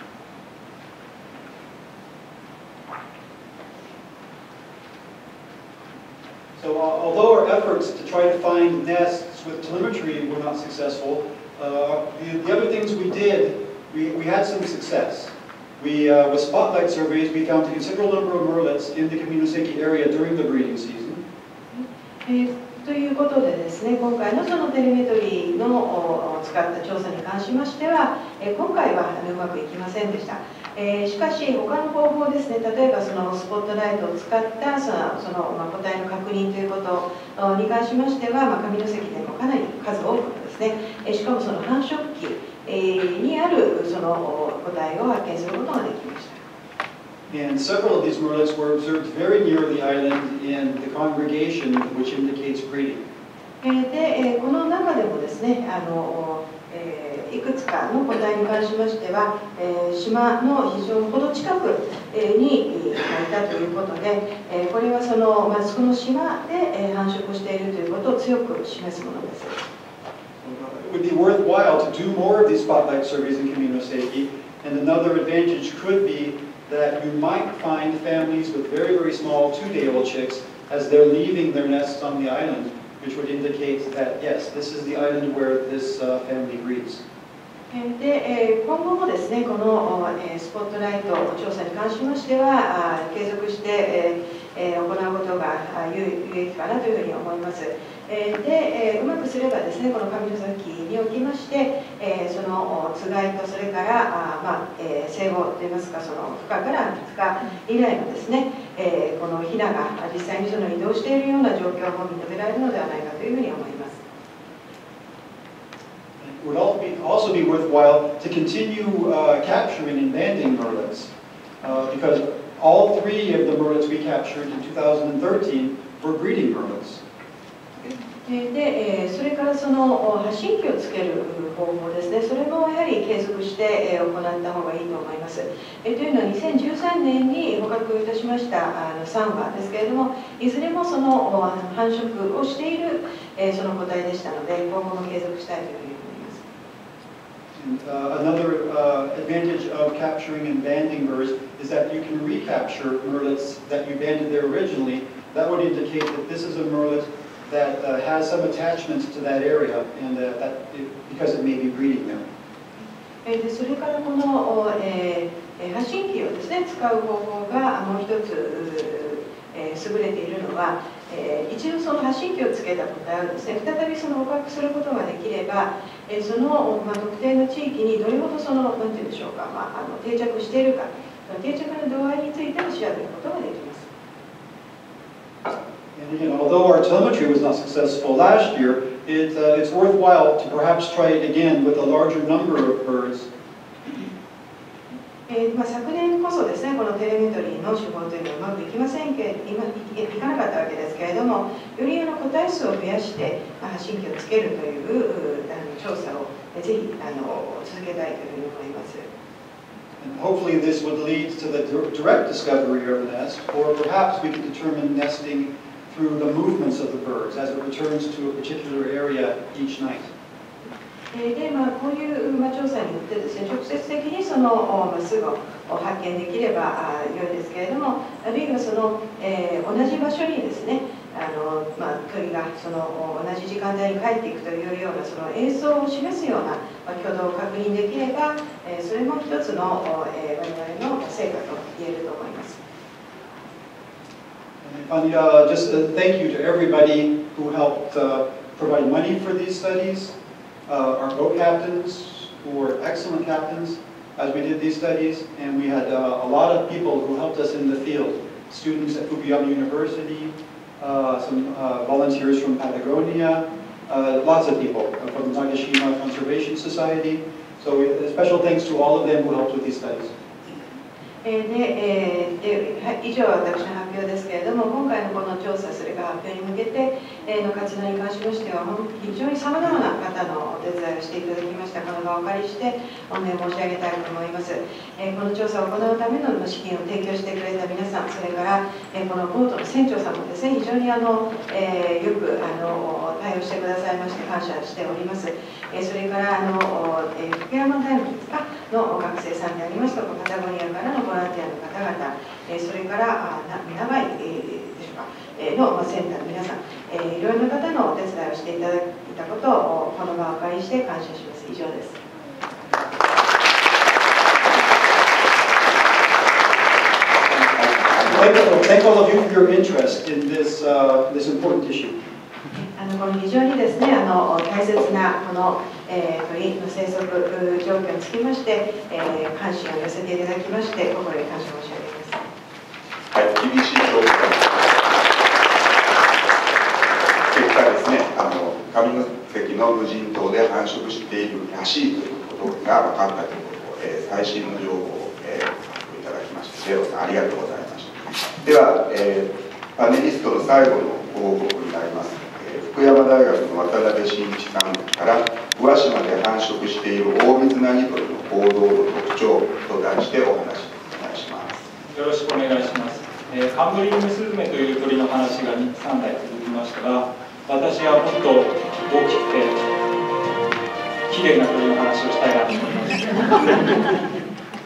So uh, although our efforts to try to find nests with telemetry were not successful, uh, the, the other things we did, we, we had some success. We, uh, with spotlight surveys, we found a considerable number of murrelets in the Camino Seiki area during the breeding season. えー、ということでですね、今回のそのテレメトリーのを使った調査に関しましては、えー、今回はうまくいきませんでした。えー、しかし他の方法ですね、例えばそのスポットライトを使ったその、そのまあ、個体の確認ということに関しましては、まあ、上関でもかなり数多くのですね、えー、しかもその繁殖期、えー、にあるその個体を発見することができました。 And several of these murrelets were observed very near the island in the congregation, which indicates breeding. で、この中でもですね、あのいくつかの個体に関しましては、島の非常に程近くにいたということで、これはその、まあ、その島で繁殖しているということを強く示すものです。 It would be worthwhile to do more of these spotlight surveys in Camino Seiki, and another advantage could be that you might find families with very, very small two-day-old chicks as they're leaving their nests on the island, which would indicate that, yes, this is the island where this uh, family breeds. で、今後もですね、このスポットライト調査に関しましては、継続して行うことが有益かなというふうに思います。で、うまくすればですね、この上関におきまして、そのつがいとそれから、まあ、生後といいますか、その孵化からみっか以内のですね、このヒナが実際にその移動しているような状況も認められるのではないかというふうに思います。 It would also be worthwhile to continue uh, capturing and banding murrelets, uh, because all three of the murrelets we captured in two thousand thirteen were breeding murrelets. で、それからその発信機をつける方法ですね、それもやはり継続して行った方がいいと思います。というのはにせんじゅうさんねんに捕獲いたしましたあのさんわですけれども、いずれもその繁殖をしているその個体でしたので、今後も継続したいというふうに思います。 And, uh, another uh, advantage of capturing and banding birds is that you can recapture murrelets that you banded there originally. That would indicate that this is a murrelet that uh, has some attachment to that area, and uh, that it, because it may be breeding there. でそれからこの、えー、発信機をですね使う方法がもう一つ、えー、優れているのは、えー、一度その発信機をつけた個体をですね再びその捕獲することができれば、えー、その、まあ、特定の地域にどれほどそのなんていうんでしょうか、まあ、あの定着しているかその定着の度合いについても調べることができます。 And again, although our telemetry was not successful last year, it, uh, it's worthwhile to perhaps try it again with a larger number of birds. えーまあ、昨年こそですね、このテレメトリーの手法というのはうまくいきませんけ今いかなかったわけですけれども、よりあの個体数を増やして、まあ、発信機をつけるというあの調査をぜひあの続けたいというふうに思います。 And hopefully this would lead to the direct discovery of a nest, or perhaps we can determine nesting through the movements of the birds as it returns to a particular area each night. で、まあ、こういう、まあ、調査によってですね、直接的にその、まあ、巣を発見できれば良いですけれども、あるいはその、えー、同じ場所にですね、あの、まあ、鳥がその同じ時間帯に帰っていくというようなその映像を示すような、まあ、挙動を確認できれば、えー、それも一つの、えー、我々の成果と言えると思います。 And finally, uh, just a thank you to everybody who helped uh, provide money for these studies. Uh, our boat captains, who were excellent captains as we did these studies, and we had uh, a lot of people who helped us in the field. Students at Fukuyama University, uh, some uh, volunteers from Patagonia, uh, lots of people from the Nagashima Conservation Society. So we, special thanks to all of them who helped with these studies. でえー、で以上は私の発表ですけれども、今回のこの調査、それから発表に向けての活動に関しましては、非常にさまざまな方のお手伝いをしていただきました。この場をお借りして御礼申し上げたいと思います。えー、この調査を行うための資金を提供してくれた皆さん、それから、えー、このボートの船長さんもですね、非常にあの、えー、よくあの対応してくださいまして感謝しております。えー、それからあの、えー、福山大学ですかの学生さんでありますとか、パタゴニアからのボランティアの方々、えー、それからあ長い、えー、でしょうか、えー、の、まあ、センターの皆さん、えー、いろいろな方のお手伝いをしていただいたことをこの場をお借りして感謝します。以上です。 Thank all of you for your interest in this, uh, this important issue. あのこの非常にですね、あの大切なこの、えー、鳥の生息状況につきまして、えー、関心を寄せていただきまして心より感謝申し上げます。 はい、厳しい評価結果ですね、あの上関の無人島で繁殖しているらしいということが分かったということを、えー、最新の情報を、えー、いただきまして、レオさんありがとうございました。では、えー、パネリストの最後のご報告になります。福山大学の渡辺真一さんから宇和島で繁殖しているオオミズナギドリの行動の特徴と題してお話をお願いします。 よろしくお願いします。えー、カンブリウムスズメという鳥の話がさんだい続きましたが、私はもっと大きくて綺麗な鳥の話をしたいなと思います。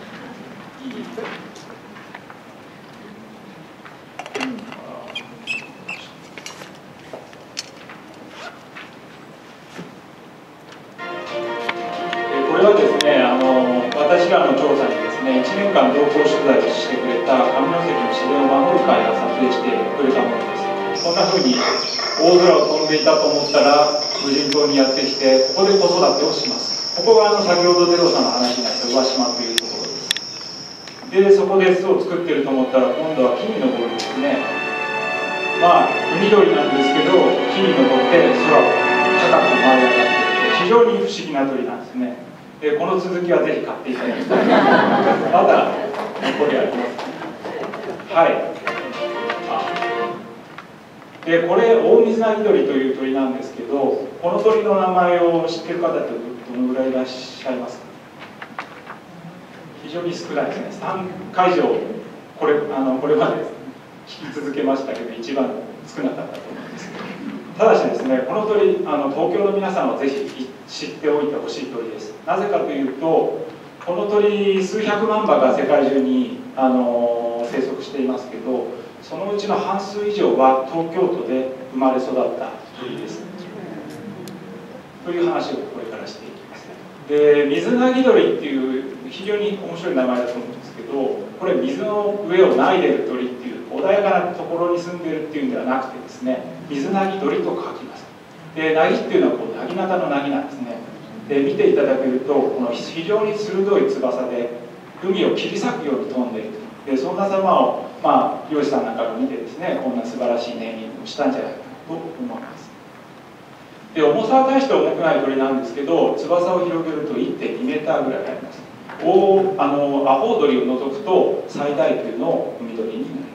これはですね、あの私らの調査にですね、いちねんかん同行取材をしてくれた上関の自然を守る会が撮影してくれたものです。こんな風に大空を飛んでいたと思ったら無人島にやってきて、ここで子育てをします。ここがあの先ほどゼロさんの話になった宇和島というところです。で、そこで巣を作ってると思ったら今度は木に登るんですね。まあ海鳥なんですけど、木に登って空を高く舞い上がって、非常に不思議な鳥なんですね。えこの続きはぜひ買っていただきたい。まだ残りあります。はい。でこれオオミズナギドリという鳥なんですけど、この鳥の名前を知っている方ってどのぐらいいらっしゃいますか？非常に少ないですね。さんかい以上これあのこれまで聞き続けましたけど一番少なかったと思うんですけど、ただしですね、この鳥あの東京の皆さんはぜひ知っておいてほしい鳥です。なぜかというと、この鳥数百万羽が世界中にあの生息していますけど、そのうちの半数以上は東京都で生まれ育った鳥です。という話をこれからしていきます。で、ミズナギドリっていう非常に面白い名前だと思うんですけど、これ水の上を捺いでる鳥っていう穏やかなところに住んでるっていうんではなくてですね、ミズナギドリと書きます。で、ナギっていうのはこうナギ型のナギなんですね。で、見ていただけるとこの非常に鋭い翼で、 海を切り裂くように飛んでいると。でそんな様を、まあ、漁師さんなんかが見てですね、こんな素晴らしいネーミングをしたんじゃないかと思います。で重さは大して重くない鳥なんですけど、翼を広げると いってんにメーターぐらいあります。大あのアホウドリを除くと最大級の海鳥になります。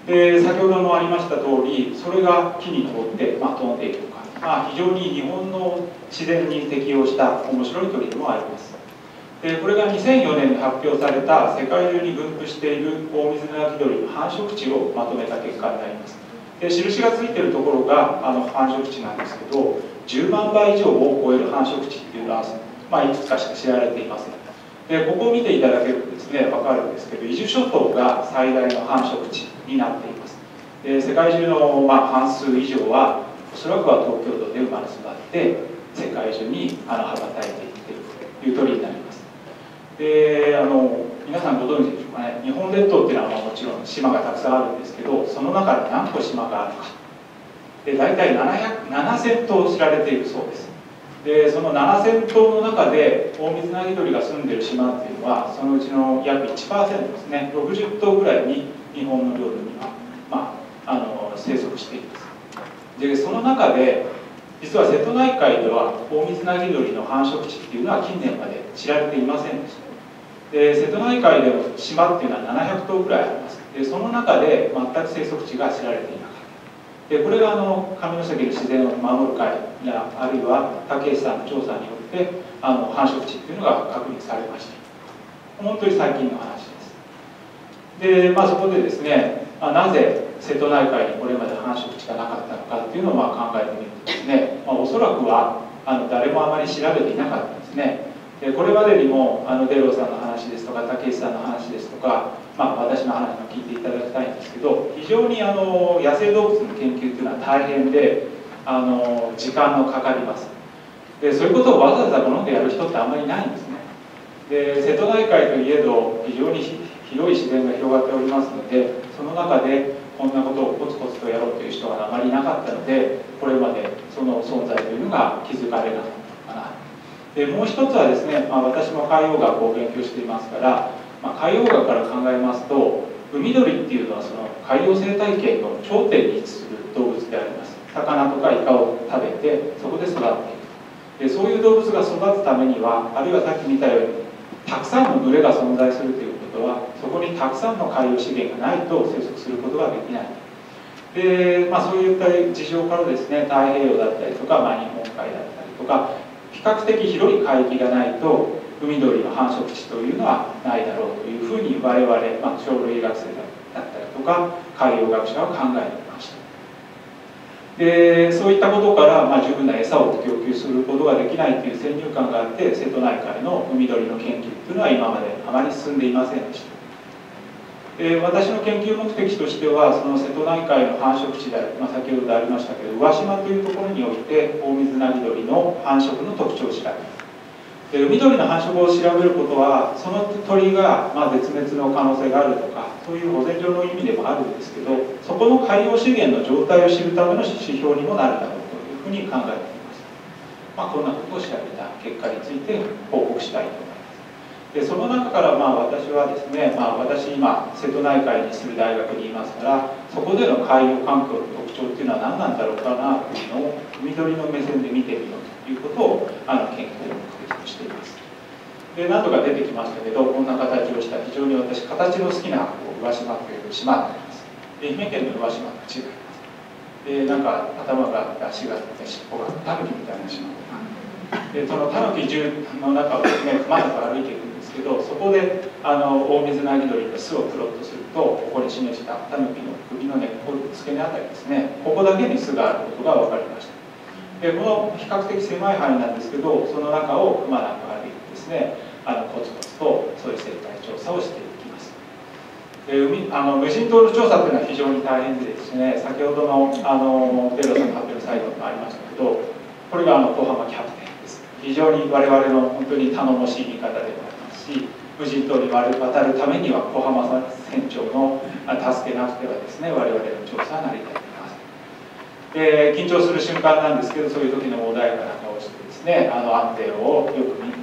で先ほどもありました通り、それが木に登って、まあ、飛んでいるとか、まあ、非常に日本の自然に適応した面白い鳥でもあります。でこれがにせんよねんに発表された世界中に分布しているオオミズナギドリの繁殖地をまとめた結果になります。で印がついているところがあの繁殖地なんですけど、じゅうまんばい以上を超える繁殖地っていうのは、まあ、いくつかしか知られていません。でここを見ていただけるとですね分かるんですけど、伊豆諸島が最大の繁殖地になっています。で世界中の、まあ、半数以上はおそらくは東京都で生まれ育って世界中にあの羽ばたいていっているという鳥になります。であの皆さんご存知でしょうかね、日本列島っていうのは、まあ、もちろん島がたくさんあるんですけど、その中に何個島があるかで大体ななせんとう知られているそうです。でそのななせんとうの中でオオミズナギドリが住んでいる島っていうのはそのうちの約 いちパーセント ですね、ろくじゅっとうぐらいに日本の領土には、まあ、あの生息しています。でその中で実は瀬戸内海ではオオミズナギドリの繁殖地っていうのは近年まで知られていませんでした。で瀬戸内海での島っていうのはななひゃくとうぐらいあります。でその中で全く生息地が知られていなかった。でこれがあの上関の自然を守る会やあるいは竹内さんの調査によってあの繁殖地っていうのが確認されました。本当に最近の話です。で、まあ、そこでですね、まあ、なぜ瀬戸内海にこれまで繁殖地がなかったのかっていうのをまあ考えてみるとですね、まあ、おそらくはあの誰もあまり調べていなかったんですね。でこれまでにもあのデローさんの話ですとか竹内さんの話ですとか、まあ、私の話も聞いていただきたいんですけど、非常にあの野生動物の研究っていうのは大変であの時間のかかります。でそういうことをわざわざ好んでやる人ってあんまりいないんですね。で瀬戸内海といえど非常に広い自然が広がっておりますので、その中でこんなことをコツコツとやろうという人があまりいなかったので、これまでその存在というのが気づかれなかったのかな。でもう一つはですね、まあ、私も海洋学を勉強していますから、まあ、海洋学から考えますと海鳥っていうのはその海洋生態系の頂点に位置する動物であります。魚とかイカを食べてそこで育っていく。でそういう動物が育つためには、あるいはさっき見たようにたくさんの群れが存在するということは、そこにたくさんの海洋資源がないと生息することができない。で、まあ、そういった事情からですね、太平洋だったりとか、まあ、日本海だったりとか比較的広い海域がないと海鳥の繁殖地というのはないだろうというふうに我々、まあ、鳥類学生だったりとか海洋学者は考えていました。でそういったことから、まあ、十分な餌を供給することができないという先入観があって、瀬戸内海の海鳥の研究というのは今まであまり進んでいませんでした。で私の研究目的としては、その瀬戸内海の繁殖地である、まあ、先ほどありましたけど宇和島というところにおいてオオミズナギドリの繁殖の特徴を調べる。で海鳥の繁殖を調べることは、その鳥がまあ絶滅の可能性があるとか、そういう保全上の意味でもあるんですけど、そこの海洋資源の状態を知るための指標にもなるだろうというふうに考えています。まあ、こんなことを調べた結果について報告したいと思います。でその中からまあ私はですね、まあ、私今瀬戸内海にする大学にいますから、そこでの海洋環境の特徴っていうのは何なんだろうかなというのを海鳥の目線で見てみようということをあの研究の目的としています。で何度か出てきましたけど、こんな形をした非常に私形の好きな宇和島という島になります。で愛媛県の宇和島と違います。でなんか頭があって足があって尻尾があってタヌキみたいな島で、そのタヌキ銃の中をですねくまなく歩いていくんですけど、そこであのオオミズナギドリの巣をプロットすると、ここに示したタヌキの首の根っこ付け根あたりですね、ここだけに巣があることが分かりました。でこの比較的狭い範囲なんですけど、その中をくまなく歩いてですね、あのコツコツとそういう生態調査をしていきます。で海あの無人島の調査というのは非常に大変でですね、先ほどのあのデロさんの発表サイトにもありましたけど、これがあの小浜キャプテンです。非常に我々の本当に頼もしい味方でもありますし、無人島に渡るためには小浜船長の助けなくてはですね、我々の調査は成り立っています。で緊張する瞬間なんですけど、そういう時の穏やかな顔をしてですね、あの安定をよく見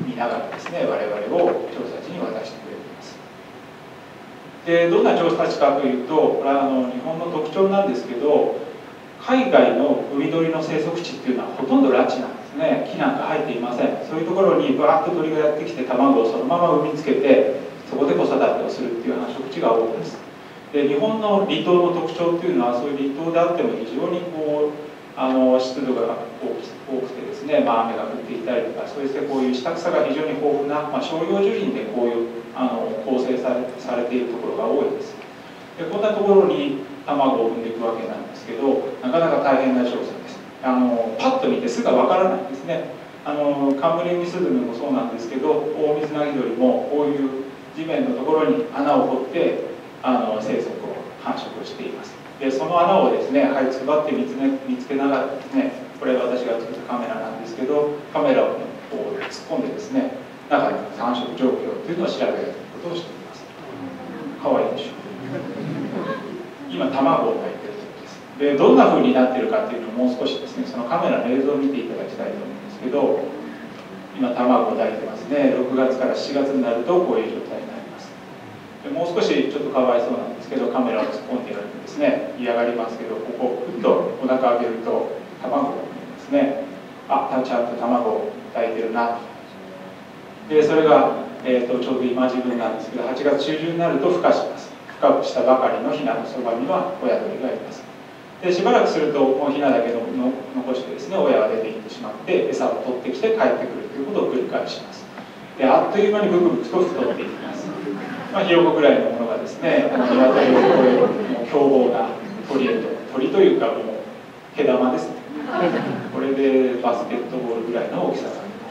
見ながらですね、我々を調査地に渡してくれています。でどんな調査地かというと、これはあの日本の特徴なんですけど、海外の海鳥の生息地っていうのはほとんど裸地なんですね。木なんか生えていません。そういうところにバーッと鳥がやってきて卵をそのまま産みつけて、そこで子育てをするっていう繁殖地が多いです。で日本の離島の特徴っていうのは、そういう離島であっても非常にこうあの湿度が多くてですね、まあ、雨が降っていたりとか、そうしてこういう下草が非常に豊富な、まあ、照葉樹林でこういうあの構成され、されているところが多いです。でこんなところに卵を産んでいくわけなんですけど、なかなか大変な調査です。あのパッと見てすぐわからないんですね。あのカンムリウミスズメもそうなんですけど、オオミズナギドリもこういう地面のところに穴を掘ってあの生息を繁殖しています。でその穴をですね、はいつくばって見つめ見つけながらですね、これは私が作ったカメラなんですけど、カメラを、ね、こう突っ込んでですね、中に繁殖状況というのを調べることをしています。かわいいでしょう。今卵を抱いているところです。でどんな風になっているかというのをもう少しですね、そのカメラの映像を見ていただきたいと思うんですけど、今卵を抱いてますね。ろくがつからしちがつになるとこういう状態になります。でもう少しちょっとかわいそうなんですけど、カメラを突っ込んでやるとですね、嫌がりますけど、ここふっとお腹を上げると卵が見えますね。あ、ちゃんと卵を抱いてるな。でそれが、えー、とちょうど今自分なんですけど、はちがつ中旬になると孵化します。孵化したばかりのヒナのそばには親鳥がいます。でしばらくするともうヒナだけのの残してですね、親は出ていってしまって餌を取ってきて帰ってくるということを繰り返します。であっという間にブクブクと太っていきます。まあ、ひよこぐらいのものがですね、あの鶏を超えるもう凶暴な鳥へと、鳥というかもう毛玉ですね。これでバスケットボールぐらいの大きさがあります。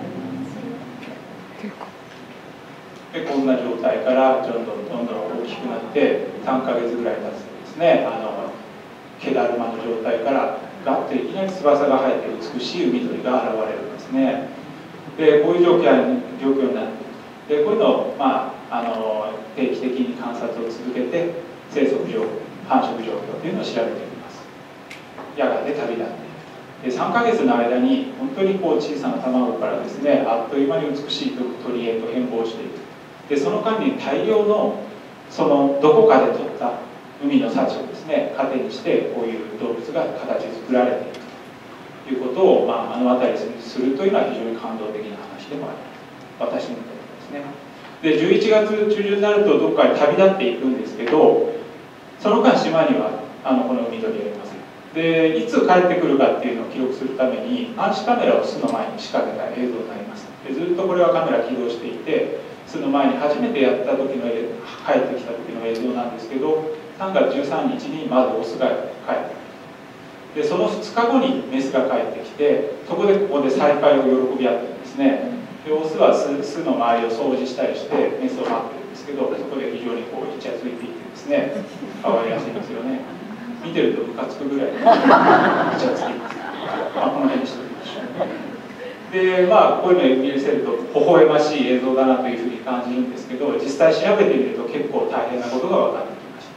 でこんな状態からどんどんどんどん大きくなってさんかげつぐらい経つとですね、あの毛だるまの状態からガッといきなり翼が生えて美しい海鳥が現れるんですね。でこういう状況に状況になっている。でこういうのを、まあ、あの定期的に観察を続けて生息状況、繁殖状況というのを調べていきます。野外で旅立っていく。でさんかげつの間に本当にこう小さな卵からですね、あっという間に美しい鳥へと変貌していく。でその間に大量のそのどこかで取った海の幸をですね糧にしてこういう動物が形作られているということを、まあ、目の当たりするというのは非常に感動的な話でもあります。私にとってですね。でじゅういちがつ中旬になるとどこかに旅立っていくんですけど、その間島にはあのこの海鳥がいます。でいつ帰ってくるかっていうのを記録するために暗視カメラを巣の前に仕掛けた映像になります。でずっとこれはカメラ起動していて、巣の前に初めてやった時の帰ってきた時の映像なんですけど、さんがつじゅうさんにちにまずオスが帰ってくる。でそのふつかごにメスが帰ってきて、そこでここで再会を喜び合ってるんですね。でオスは巣の周りを掃除したりしてメスを待ってるんですけど、そこで非常にこうイチャついていてですね、可愛らしいですよね。見てるとムカつくぐらいイチャつきます。まあ、この辺にしておきましょう。でまあこういうのを見せると微笑ましい映像だなというふうに感じるんですけど、実際調べてみると結構大変なことが分かってきました。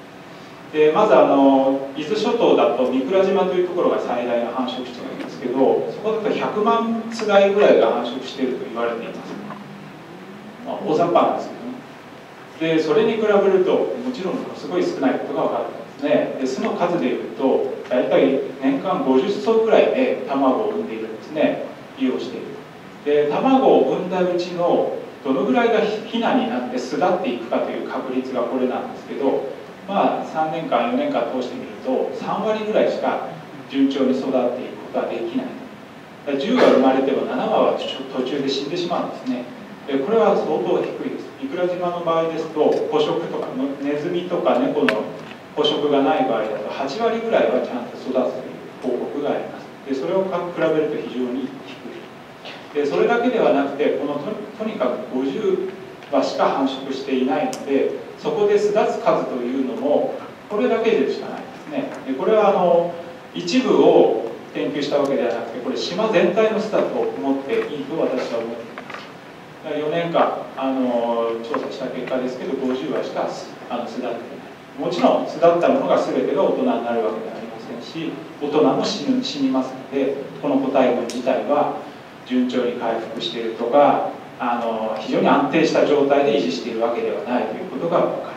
でまずあの伊豆諸島だと御蔵島というところが最大の繁殖地なんですけど、そこだとひゃくまんつがいぐらいが繁殖していると言われています。まあ、大雑把なんですけどね。でそれに比べるともちろんすごい少ないことが分かってますね。で巣の数でいうと大体年間ごじゅっそうぐらいで卵を産んでいるんですね。利用している。で卵を産んだうちのどのぐらいがヒナになって巣立っていくかという確率がこれなんですけど、まあさんねんかんよねんかん通してみるとさんわりぐらいしか順調に育っていくことはできない。じゅうが生まれてもななわは途中で死んでしまうんですね。でこれは相当低いです。御蔵島の場合ですと捕食とかネズミとか猫の捕食がない場合だとはちわりぐらいはちゃんと育つという報告があります。でそれを比べると非常に低い。でそれだけではなくて、この と, とにかくごじゅうわしか繁殖していないので、そこで巣立つ数というのもこれだけでしかないですね。でこれはあの一部を研究したわけではなくて、これ島全体の巣だと思っていいと私は思っています。よねんかんあの調査した結果ですけど、ごじゅうわしかあの巣立っていない。もちろん巣立ったものが全てが大人になるわけではありませんし、大人も死ぬ死にますので、この個体群自体は順調に回復しているとか、あの非常に安定した状態で維持しているわけではないということが分かります。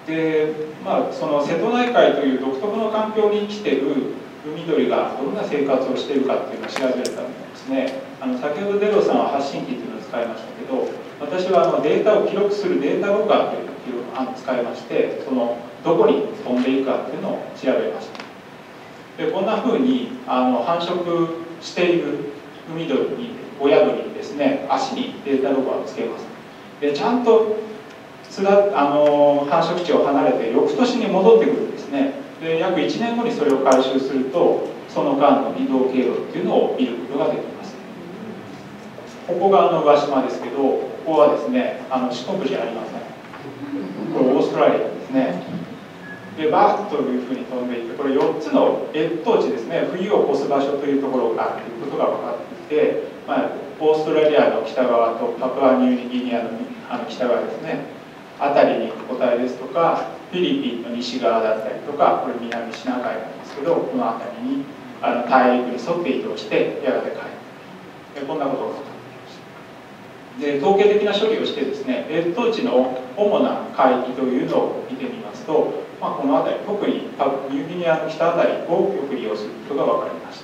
で、まあ、その瀬戸内海という独特の環境に生きている海鳥がどんな生活をしているかっていうのを調べるためにですね、あの先ほどデロさんは発信機というのを使いましたけど、私はあのデータを記録するデータロガーというのをあの使いまして、そのどこに飛んでいくかっていうのを調べました。でこんなふうにあの繁殖している海鳥に親鳥にですね、足にデータロガーをつけます。でちゃんとつらあの繁殖地を離れて翌年に戻ってくるんですね。で約いちねんごにそれを回収すると、その間の移動経路っていうのを見ることができます。ここがあの宇和島ですけど、ここはですね、あの四国じゃありません。これオーストラリアですね。でバーッというふうに飛んでいて、これよっつの越冬地ですね、冬を越す場所というところがあるということが分かっていて、まあ、オーストラリアの北側とパプアニューギニアのあの北側ですね、あたりに行く個体ですとか、フィリピンの西側だったりとか、これ南シナ海なんですけど、この辺りにあの大陸に沿って移動してやがて帰る。でこんなことが分かっています。で統計的な処理をしてですね、越冬地の主な海域というのを見てみますと、まあ、この辺り、特にパプニューギニアの北辺りをよく利用することが分かりました。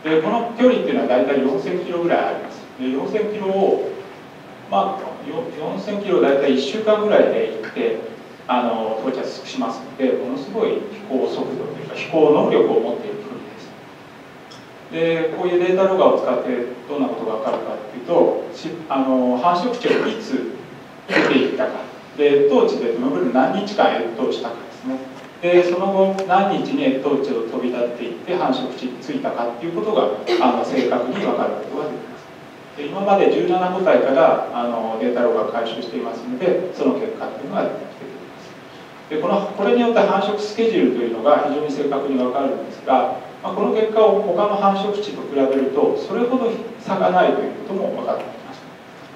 でこの距離っていうのは大体よんせんキロぐらいあります。でよんせんキロを、まあ、よんせんキロ大体いっしゅうかんぐらいで行ってあの到着しますので、ものすごい飛行速度というか飛行能力を持っている距離です。でこういうデータロガーを使ってどんなことが分かるかというと、あの繁殖地をいつ出ていったか、で越冬地でどのぐらい何日間越冬したかですね。でその後何日に越冬地を飛び立っていって繁殖地に着いたかっていうことがあの正確に分かることができます。で今までじゅうなな個体からあのデータログが回収していますので、その結果というのが出てきています。でこのこれによって繁殖スケジュールというのが非常に正確に分かるんですが、まあ、この結果を他の繁殖地と比べるとそれほど差がないということも分かってきました。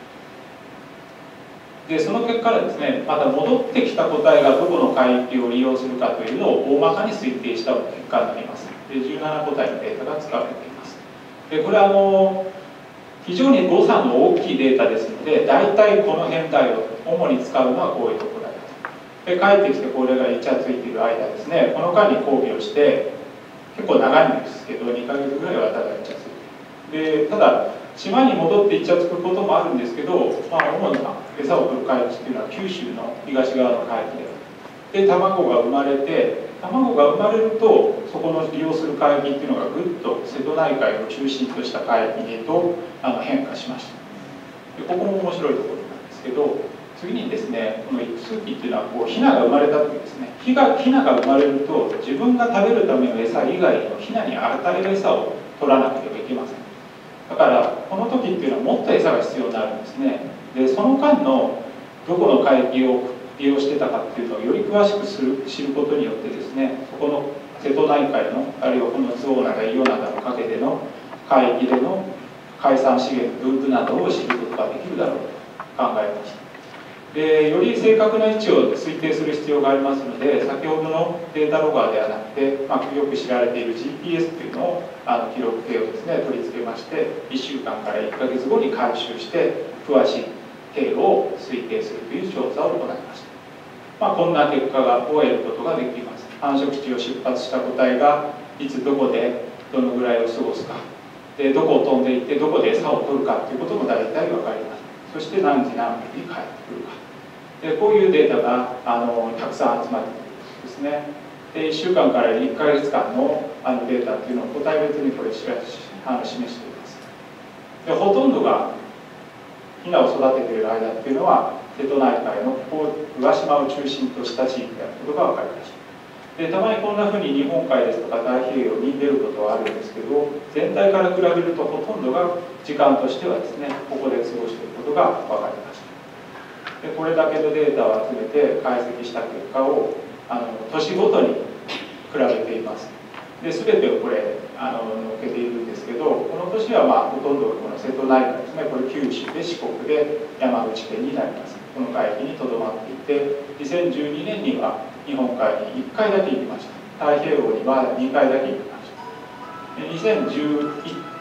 でその結果ですね、また戻ってきた個体がどこの海域を利用するかというのを大まかに推定した結果になります。でじゅうなな個体のデータが使われています。でこれはあの非常に誤差の大きいデータですので、大体この辺帯を主に使うのはこういうところだと。で帰ってきてこれがイチャついている間ですね、この間に交尾をして結構長いんですけどにかげつぐらいはただイチャついている。でただ島に戻ってイチャつくこともあるんですけど、まあ、主な餌を取る海域っていうのは九州の東側の海域である。で卵が生まれて、卵が生まれるとそこの利用する海域っていうのがぐっと瀬戸内海を中心とした海域へとあの変化しました。でここも面白いところなんですけど、次にですね、この育数期っていうのはこうヒナが生まれた時ですね、ヒナヒナが生まれると自分が食べるための餌以外のヒナに与える餌を取らなければいけません。だからこの時っていうのはもっと餌が必要になるんですね。でその間のどこの海域を利用してたかっていうのをより詳しくする知ることによってですね、そこの瀬戸内海のあるいはこの周防灘伊予灘の陰での海域での海産資源分布などを知ることができるだろうと考えました。でより正確な位置を推定する必要がありますので、先ほどのデータロガーではなくて、まあ、よく知られている ジーピーエス というのをあの記録計をですね取り付けまして、いっしゅうかんからいっかげつごに回収して詳しい経路を推定するという調査を行いました。まあ、こんな結果がを得ることができます。繁殖地を出発した個体がいつどこでどのぐらいを過ごすか、でどこを飛んでいってどこで餌を取るかということも大体分かります。そして何時何分に帰ってくるか、でこういうデータがあのたくさん集まってくるんですね。でいっしゅうかんからいっかげつかんのあのデータっていうのを個体別にこれあの示しています。でほとんどがヒナを育てている間っていうのは瀬戸内海のここ宇和島を中心とした地域であることが分かりました。でたまにこんなふうに日本海ですとか太平洋に出ることはあるんですけど、全体から比べるとほとんどが時間としてはですねここで過ごしていることが分かりました。でこれだけのデータを集めて解析した結果をあの年ごとに比べています。で全てをこれあの載っけているんですけど、この年はまあほとんどこの瀬戸内海ですね、これ九州で四国で山口県になります。この海域にとどまっていて、にせんじゅうにねんには日本海にいっかいだけ行きました。太平洋にはにかいだけ行きました。でにせんじゅう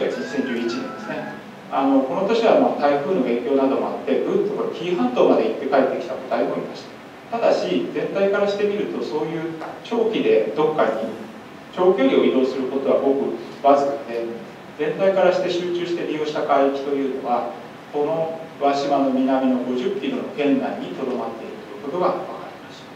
がにせんじゅういちねんですね。あのこの年はまあ台風の影響などもあってぐっとこれ紀伊半島まで行って帰ってきた個体もいました。ただし全体からしてみるとそういう長期でどっかに長距離を移動することはごくわずかで、全体からして集中して利用した海域というのはこの宇和島の南のごじゅっキロの圏内にとどまっているということが分かりました。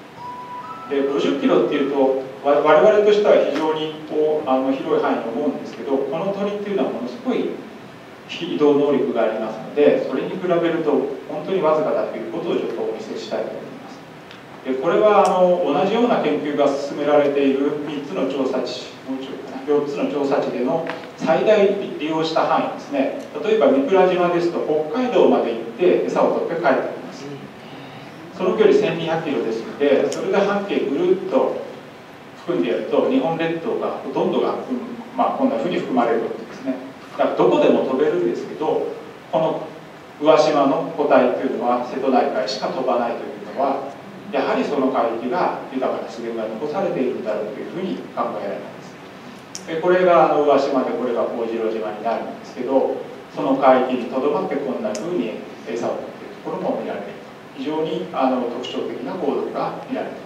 でごじゅっキロっていうと我々としては非常にこうあの広い範囲に思うんですけど、この鳥っていうのはものすごい移動能力がありますので、それに比べると本当にわずかだということをちょっとお見せしたいと思います。でこれはあの同じような研究が進められているみっつの調査地、もうちょいかな、よっつの調査地での最大利用した範囲ですね。例えば御蔵島ですと北海道まで行って餌を取って帰ってきます。その距離せんにひゃくキロですので、それで半径ぐるっと含んでやると日本列島がほとんどが、まあ、こんなふうに含まれるわけですね。だからどこでも飛べるんですけど、この宇和島の個体というのは瀬戸内海しか飛ばないというのは、やはりその海域が豊かな自然が残されているんだろうというふうに考えられます。でこれがあの宇和島で、これが幸次郎島になるんですけど、その海域にとどまってこんなふうに餌を取っているところも見られる。非常にあの特徴的な行動が見られる。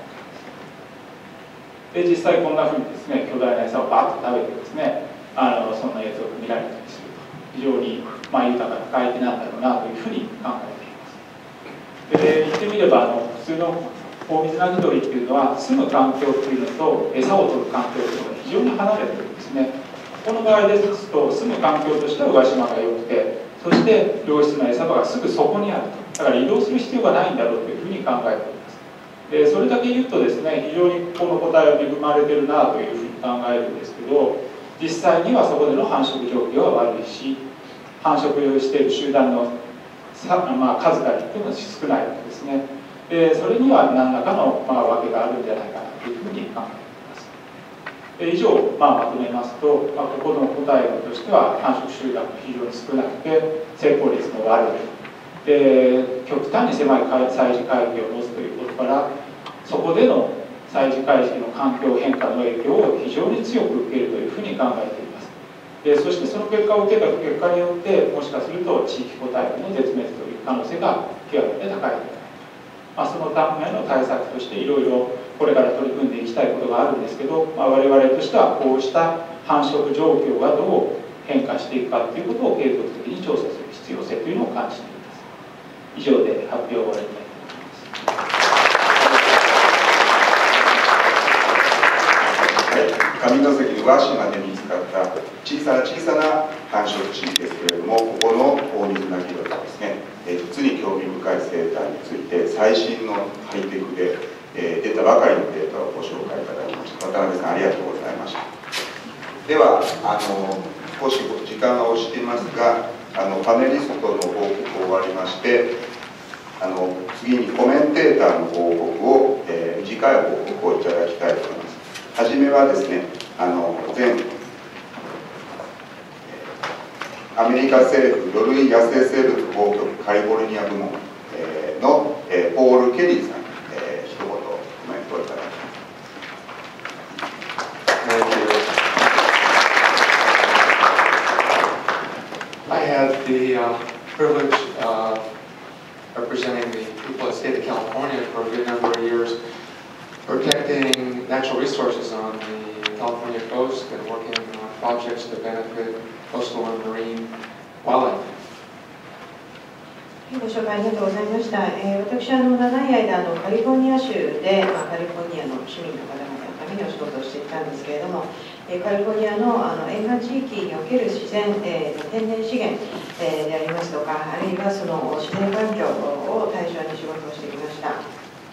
で実際こんなふうにですね、巨大な餌をバーッと食べてですね、あのそんな映像が見られたりすると、非常に、まあ、豊かな海域なんだろうなというふうに考えています。で言ってみればあの普通のオオミズナギドリっていうのは住む環境っていうのと餌を取る環境というのが非常に離れてるんですね。この場合ですと住む環境としては宇和島が良くて、そして良質な餌場がすぐそこにあると。だから移動する必要がないんだろうというふうに考えております。でそれだけ言うとですね、非常にこの個体は恵まれてるなというふうに考えるんですけど、実際にはそこでの繁殖状況は悪いし、繁殖している集団のさ、まあ、数から言っても少ないわけですね。でそれには何らかの、まあ、訳があるんじゃないかなというふうに考えています。で以上、まあ、まとめますと、まあ、ここの個体としては繁殖集団が非常に少なくて成功率も悪い。で極端に狭い採餌海域を持つということから、そこでの採餌海域の環境変化の影響を非常に強く受けるというふうに考えています。でそしてその結果を受けた結果によって、もしかすると地域個体の絶滅という可能性が極めて高い。まあ、そのための対策としていろいろこれから取り組んでいきたいことがあるんですけど、まあ、我々としてはこうした繁殖状況がどう変化していくかということを継続的に調査する必要性というのを感じています。以上で発表を終わりたいと思います。はい、上関宇和島で見つかった小さな小さな繁殖地ですけれども、ここのオオミズナギドリはですね、実に興味深い生態について最新のハイテクで、えー、出たばかりのデータをご紹介いただきました。渡辺さん、ありがとうございました。ではあの少し時間が押していますが、あのパネリストの報告終わりまして、あの次にコメンテーターの報告を、えー、短い報告をいただきたいと思います。はじめはですね、あの前アメリカ政府魚類野生生物保護局カリフォルニア部門、えー、の、えー、ポール・ケリーさん、えー、一言コメントをいただきます。 I had the uh, privilege of representing the people of the state of California for a good number of years, protecting natural resources on the California coast and working on projects to benefit coastal and marine wildlife. ご紹介ありがとうございました。えー、私はあの長い間あのカリフォルニア州で、まあ、カリフォルニアの市民の方々のためにお仕事をしていたんですけれども、えー、カリフォルニアのあの沿岸地域における自然、えー、天然資源、えー、でありますとか、あるいはその自然環境を対象に仕事をしてきました。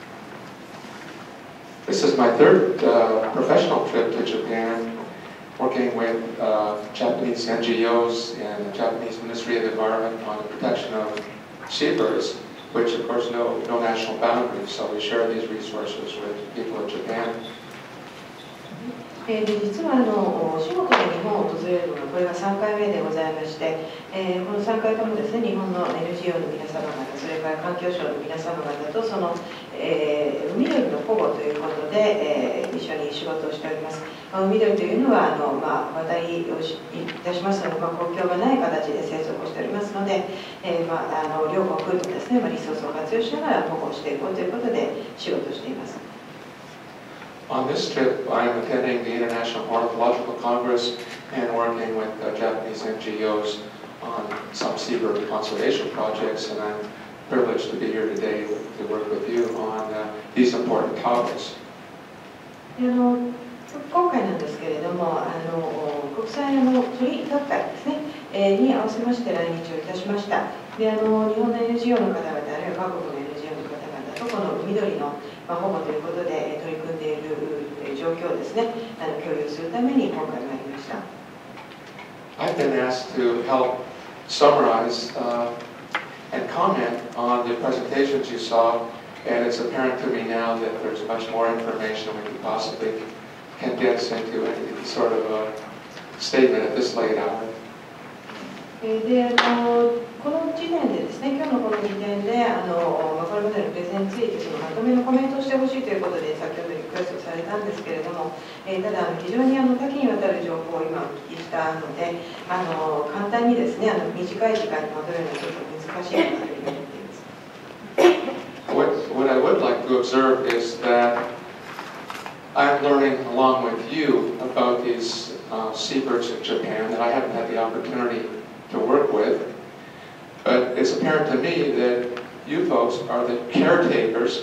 This is my third uh, professional trip to Japan, working with uh, Japanese N G Os and the Japanese Ministry of the Environment on the protection of seabirds, which of course know no national boundaries, so we share these resources with people of Japan. えー、で実はあのお仕事で日本を訪れるのがこれがさんかいめでございまして、えー、このさんかいともですね日本の エヌジーオー の皆様方、それから環境省の皆様方とその、えー、海鳥の保護ということで、えー、一緒に仕事をしております。まあ、海鳥というのはあの、まあ、話題をしいたしますので、まあ、国境がない形で生息をしておりますので、えーまあ、あの両国のですね、まあ、リソースを活用しながら保護していこうということで仕事をしています。 On this trip, I am attending the International Ornithological Congress and working with uh, Japanese N G Os on some seabird conservation projects, and I'm privileged to be here today to work with you on uh, these important topics. あの今回なんですけれども、あの国際の鳥学会ですね、えー、に合わせまして来日をいたしました。であの日本の エヌジーオー の方々、あるいは各国の エヌジーオー の方々とこの海鳥の保護ということで取り組んでいる状況をですね、あの共有するために今回参りました。 I've been asked to help summarize uh, and comment on the presentations you saw, and it's apparent to me now that there's much more information we could possibly condense into any sort of a statement at this late hour. であのこの時点でですね、今日のこの時点であの、まあ、これまでのプレゼンについてそのまとめのコメントをしてほしいということで先ほどリクエストされたんですけれども、えー、ただ非常にあの多岐にわたる情報を今お聞きしたので、あの簡単にですね、あの短い時間にまとめるのはちょっと難しいかなというふうに思っています。 What, what I would like to observe is that I'm learning along with you about these uh, seabirds in Japan that I haven't had the opportunity to work with. But it's apparent to me that you folks are the caretakers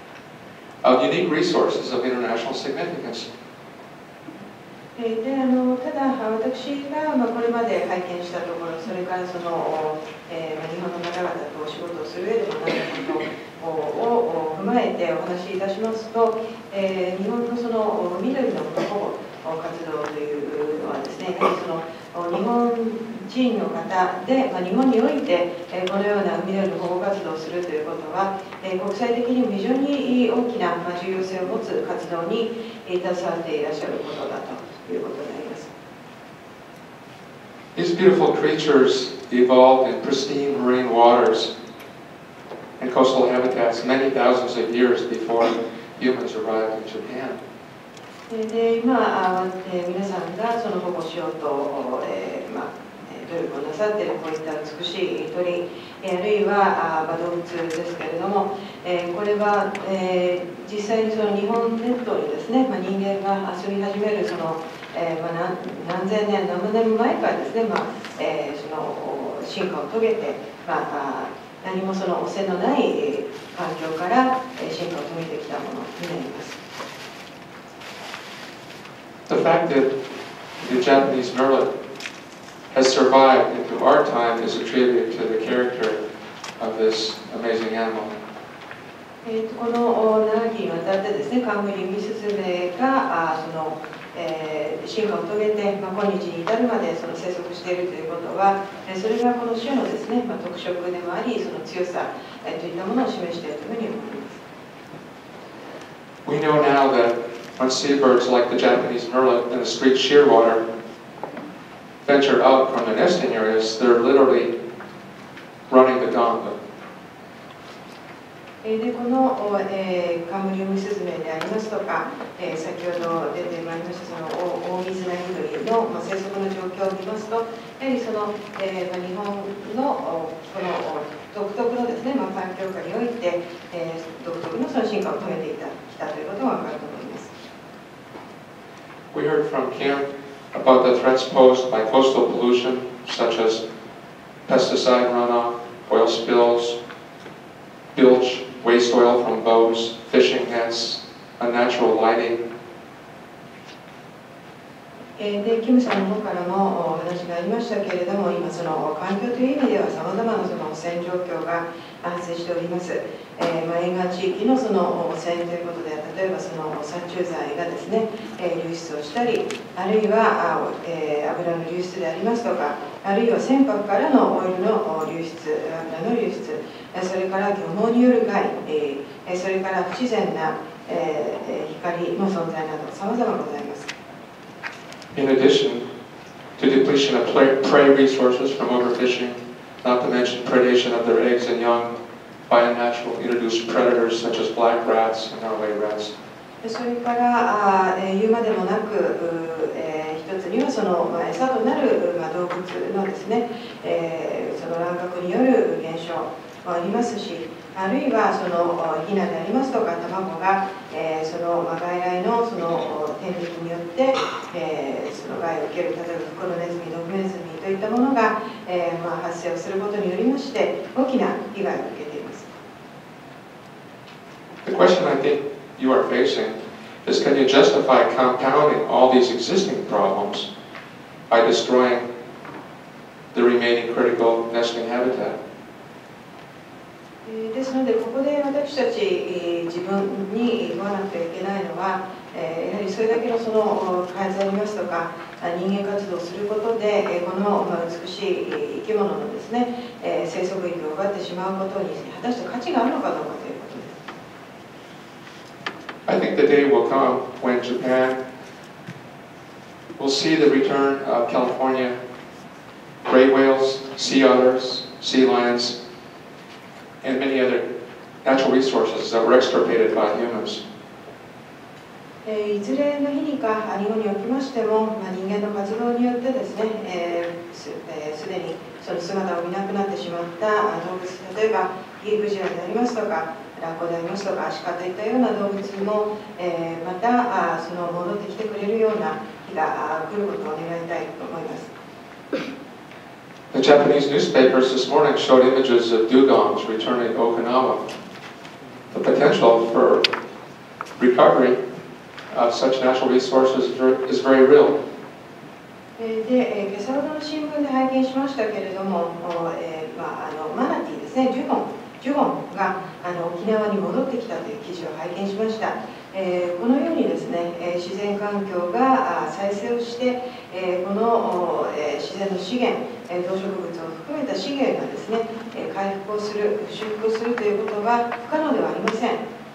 of unique resources of international significance. であのただ私が、まあ、これまで拝見したところ、それからその、えーまあ、日本の方々とお仕事をする上で学んだことを踏まえてお話しいたしますと、えー、日本のその海鳥の保護活動というのはですね、やはりその日本人の方で、まあ、日本において、えー、このような海鳥の保護活動をするということは、えー、国際的にも非常に大きな、まあ、重要性を持つ活動に、えー、携わっていらっしゃることだということになります。 These beautiful creatures evolved in pristine marine waters and coastal habitats many thousands of years before humans arrived in Japan. で今、皆さんがその保護しようと、えーまあ、努力をなさっているこういった美しい鳥、あるいはあ動物ですけれども、えー、これは、えー、実際にその日本列島にですね、まあ、人間が住み始めるその、えーまあ、何, 何千年何万年前からですね、まあえー、その進化を遂げて、まあ、何もその汚染のない、えー、環境から進化を遂げてきたものになります。 The fact that the Japanese merlet has survived into our time is attributed to the character of this amazing animal. この長きにわたってですね、カンムリウミスズメがあその、えー、進化を遂げて、まあ、今日に至るまでその生息しているということは、それがこの種のですね、まあ、特色でもあり、その強さ、えー、といったものを示しているというふうに思います。 We know now that when seabirds like the Japanese merlet and the streaked shearwater venture out from the nesting areas, they're literally running the gauntlet. でこの、えー、カンムリウミスズメでありますとか、えー、先ほど出てまいりましたそのオオミズナギドリの、まあ、生息の状況を見ますと、やはりその、えーまあ、日本のこの独特のですね、まあ、環境下において、えー、独特のその進化を遂げていたきたということが分かると思います。 We heard from Kim about the threats posed by coastal pollution, such as pesticide runoff, oil spills, bilge, waste oil from boats, fishing nets, unnatural lighting. でキムさんの方からもお話がありましたけれども、今その環境という意味ではさまざまなその汚染状況が発生しております。えーまあ、沿岸地域のその汚染ということで、例えばその殺虫剤がですね、えー、流出をしたり、あるいはあ、えー、油の流出でありますとか、あるいは船舶からのオイルの流出、油の流出、それから漁網による害、えー、それから不自然な、えー、光の存在など、さまざまございます。 In addition to depletion of prey resources from overfishing, not to mention predation of their eggs and young by unnatural introduced predators such as black rats and Norway rats. それからあ、えー、言うまでもなく、えー、一つにはその、まあ、餌となる、まあ、動物のですね、えー、その乱獲による減少もありますし、あるいはそのヒナでありますとか卵が、えー、その、まあ、外来のその天敵によって、えー、その害を受ける、例えばフクロネズミ、ドブネズミといったものが、えーまあ、発生をすることによりまして大きな被害を受けています。 The question I think you are facing is, can you justify compounding all these existing problems by destroying the remaining critical nesting habitat? ですので、ここで私たち自分に問わなくてはいけないのは、やはりそれだけのその開発でありますとか、人間活動をすることで、この美しい生き物のですね、生息域を奪ってしまうことに果たして価値があるのかどうかということです。 I think the day will come when Japan will see the return of California gray whales, sea otters, sea lions, and many other natural resources that were extirpated by humans. いずれの日にか日本におきましても、まあ、人間の活動によってですね、えー、すで、えー、にその姿を見なくなってしまった動物、例えばヒゲクジラでありますとか、ラッコでありますとか、アシカといったような動物も、えー、またあその戻ってきてくれるような日が来ることを願いたいと思います。 The Japanese newspapers this morning showed images of dugongs returning to Okinawa. The potential for recovery of such natural resources is very real. で、今朝ほどの新聞で拝見しましたけれども、えーまあ、あのマナティーですね、ジュゴン、ジュゴンがあの沖縄に戻ってきたという記事を拝見しました。えー、このようにですね、えー、自然環境が再生をして、えー、この、えー、自然の資源、えー、動植物を含めた資源がですね、えー、回復をする、修復をするということは不可能ではありません。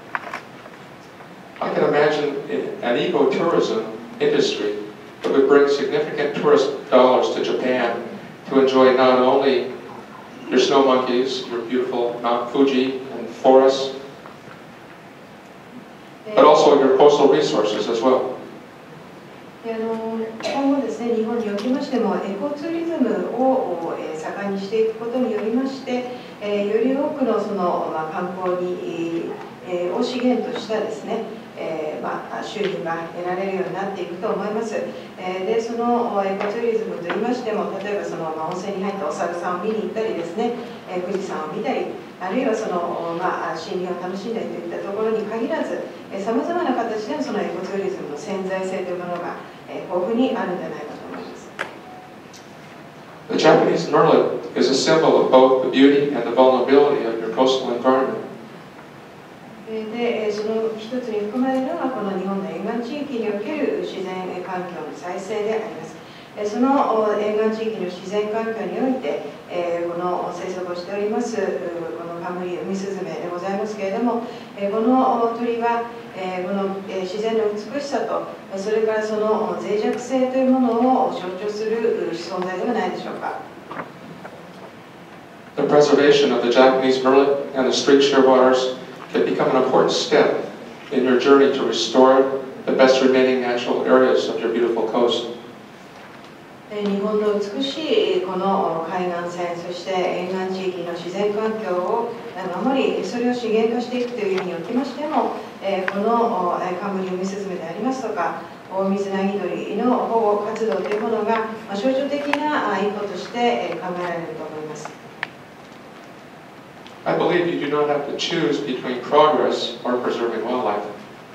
I can imagine an ecotourism industry that would bring significant tourist dollars to Japan to enjoy not only your snow monkeys, your beautiful Mount Fuji and forests, but also your coastal resources as well. あの今後ですね、日本におきましてもエコツーリズムを盛んにしていくことによりまして、より多くのその、まあ、観光にを資源としたですね、えーまあ、収入が得られるようになっていくと思います。えー、でそのエコツーリズムといいましても、例えばその、まあ、温泉に入ったお猿さんを見に行ったりですね、えー、富士山を見たり、あるいはその、まあ、森林を楽しんだりといったところに限らず、さまざまな形でのそのエコツーリズムの潜在性というものが、えー、豊富にあるんじゃないかと思います。 The Japanese merlet is a symbol of both the beauty and the vulnerability of your coastal environment. でその一つに含まれるのがこの日本の沿岸地域における自然環境の再生であります。その沿岸地域の自然環境においてこの生息をしておりますこのカムリウミスズメでございますけれども、この鳥はこの自然の美しさとそれからその脆弱性というものを象徴する存在ではないでしょうか。 The preservation of the Japanese merlet and the streak shearwaters can become an important step in your journey to restore the best remaining natural areas of your beautiful coast. 日本の美しいこの海岸線、そして沿岸地域の自然環境を守り、それを資源化していくという意味におきましても、このカムリウミスズメでありますとか、オオミズナギドリの保護活動というものが象徴的な一歩として考えられると思います。 I believe you do not have to choose between progress or preserving wildlife.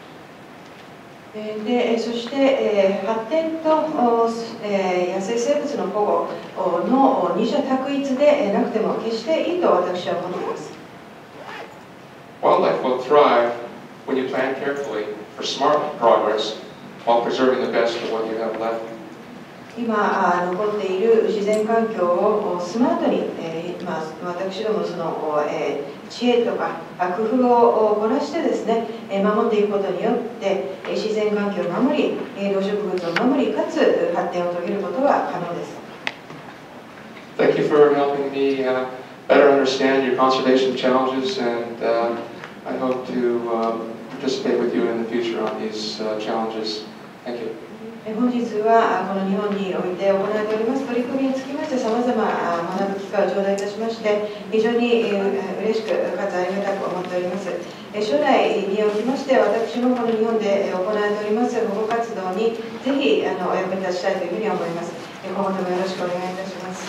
でそして、えー、発展と、えー、野生生物の保護の二者択一でなくても決していいと私は思っています。 Wildlife will thrive when you plan carefully for smart progress while preserving the best of what you have left. 今残っている自然環境をスマートに、えーまあ、私どもその、えー、知恵とか工夫を凝らしてですね、守っていくことによって自然環境を守り、動植物を守り、かつ発展を遂げることが可能です。 Thank you for helping me uh, better understand your conservation challenges, and uh, I hope to um, participate with you in the future on these uh, challenges. Thank you. 本日はこの日本において行われております取り組みにつきましてさまざま学ぶ機会を頂戴いたしまして非常に嬉しくかつありがたく思っております。将来におきまして私もこの日本で行われております保護活動にぜひあのお役に立ちたいというふうに思います。今後ともよろしくお願いいたします。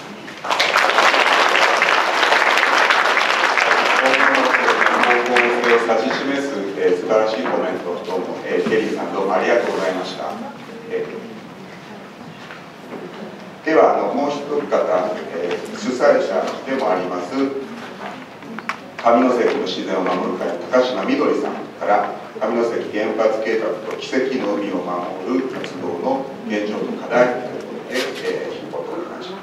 指し示す、えー、素晴らしいコメントどうも、えー、ケリーさんどうもありがとうございました。えー、ではあのもう一方、えー、主催者でもあります上関の自然を守る会高島みどりさんから上関原発計画と奇跡の海を守る活動の現状と課題ということで、えー、一言お願いします。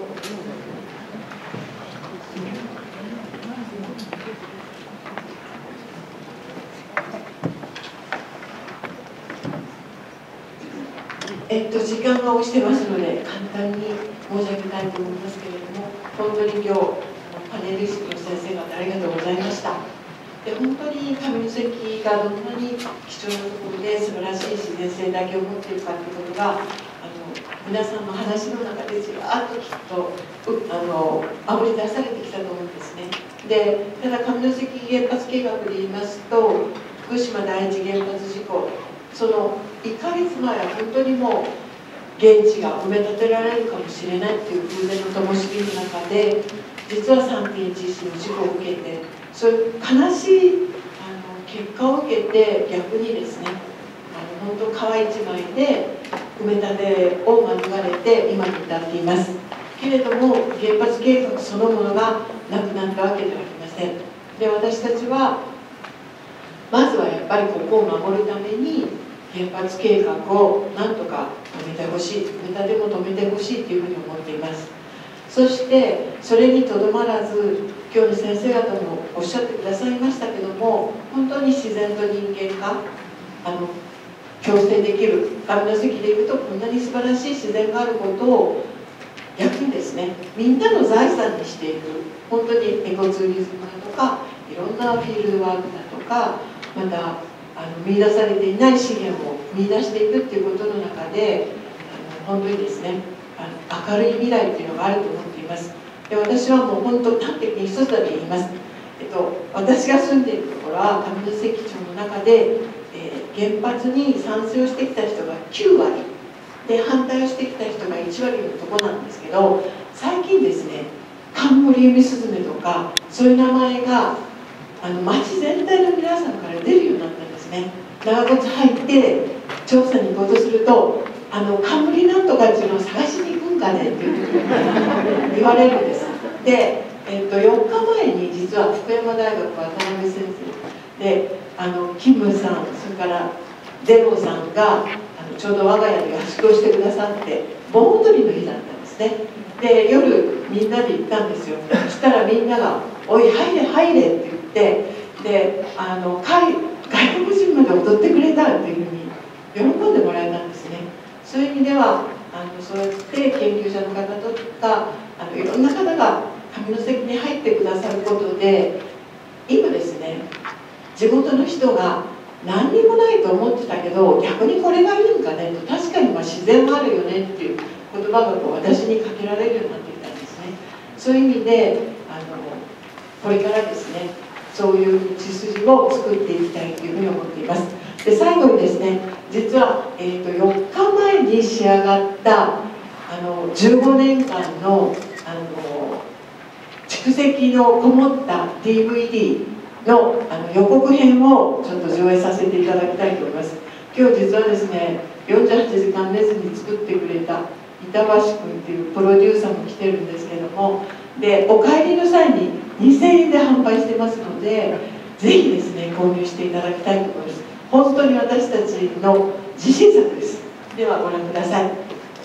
えっと、時間が押してますので簡単に申し上げたいと思いますけれども、本当に今日パネリストの先生方ありがとうございました。で本当に上関がどんなに貴重なところで素晴らしい自然生態系を持っているかということがあの皆さんの話の中でじわっときっとあのあぶり出されてきたと思うんですね。でただ上関原発計画で言いますと福島第一原発事故そのいっかげつまえは本当にもう現地が埋め立てられるかもしれないという風前の灯火の中で実は さんてんいちいち の事故を受けてそういう悲しいあの結果を受けて逆にですねあの本当川一枚で埋め立てを免れて今に至っていますけれども原発計画そのものがなくなったわけではありません。で私たちはまずはやっぱりここを守るために原発計画をなんとか止めてほしい埋め立ても止めてほしいというふうに思っています。そしてそれにとどまらず今日の先生方もおっしゃってくださいましたけども本当に自然と人間があの共生できる上関でいうとこんなに素晴らしい自然があることを逆にですねみんなの財産にしていく本当にエコツーリズムだとかいろんなフィールドワークだとかまたあの見出されていない資源を見出していくっていうことの中であの本当にですねあの明るい未来っていうのがあると思っています。で私はもう本当端的に一つだけ言います。えっと、私が住んでいるところは上関町の中で、えー、原発に賛成をしてきた人がきゅうわりで反対をしてきた人がいちわりのところなんですけど最近ですねカンムリウミスズメとかそういう名前があの町全体の皆さんから出るようになったんですね。長靴入って調査に行こうとするとあのカンムリなんとかっていうのを探しに行くんかねっていうふうに言われるんです。で、えっと、よっかまえに実は福山大学渡辺先生であのキムさんそれからゼロさんがあのちょうど我が家で合宿をしてくださって盆踊りの日だったんですね。で夜みんなで行ったんですよ。そしたらみんなが「おい入れ入れ」って言ってであの外国人まで踊ってくれたっていうふうに喜んでもらえたんですね。そういう意味ではあのそうやって研究者の方とかあのいろんな方が上関に入ってくださることで今ですね地元の人が何にもないと思ってたけど逆にこれがいいんかねと確かにまあ自然もあるよねっていう言葉がこう私にかけられるようになってきたんですね。そういう意味であのこれからですねそういう道筋を作っていきたいというふうに思っています。で最後にですね実は、えー、とよっかまえに仕上がったあのじゅうごねんかんのあの蓄積のこもった ディーブイディー の, あの予告編をちょっと上映させていただきたいと思います。今日実はですねよんじゅうはちじかんレズに作ってくれた板橋君っていうプロデューサーも来てるんですけどもでお帰りの際ににせんえんで販売してますのでぜひですね購入していただきたいと思います。本当に私たちの自信作です。ではご覧ください。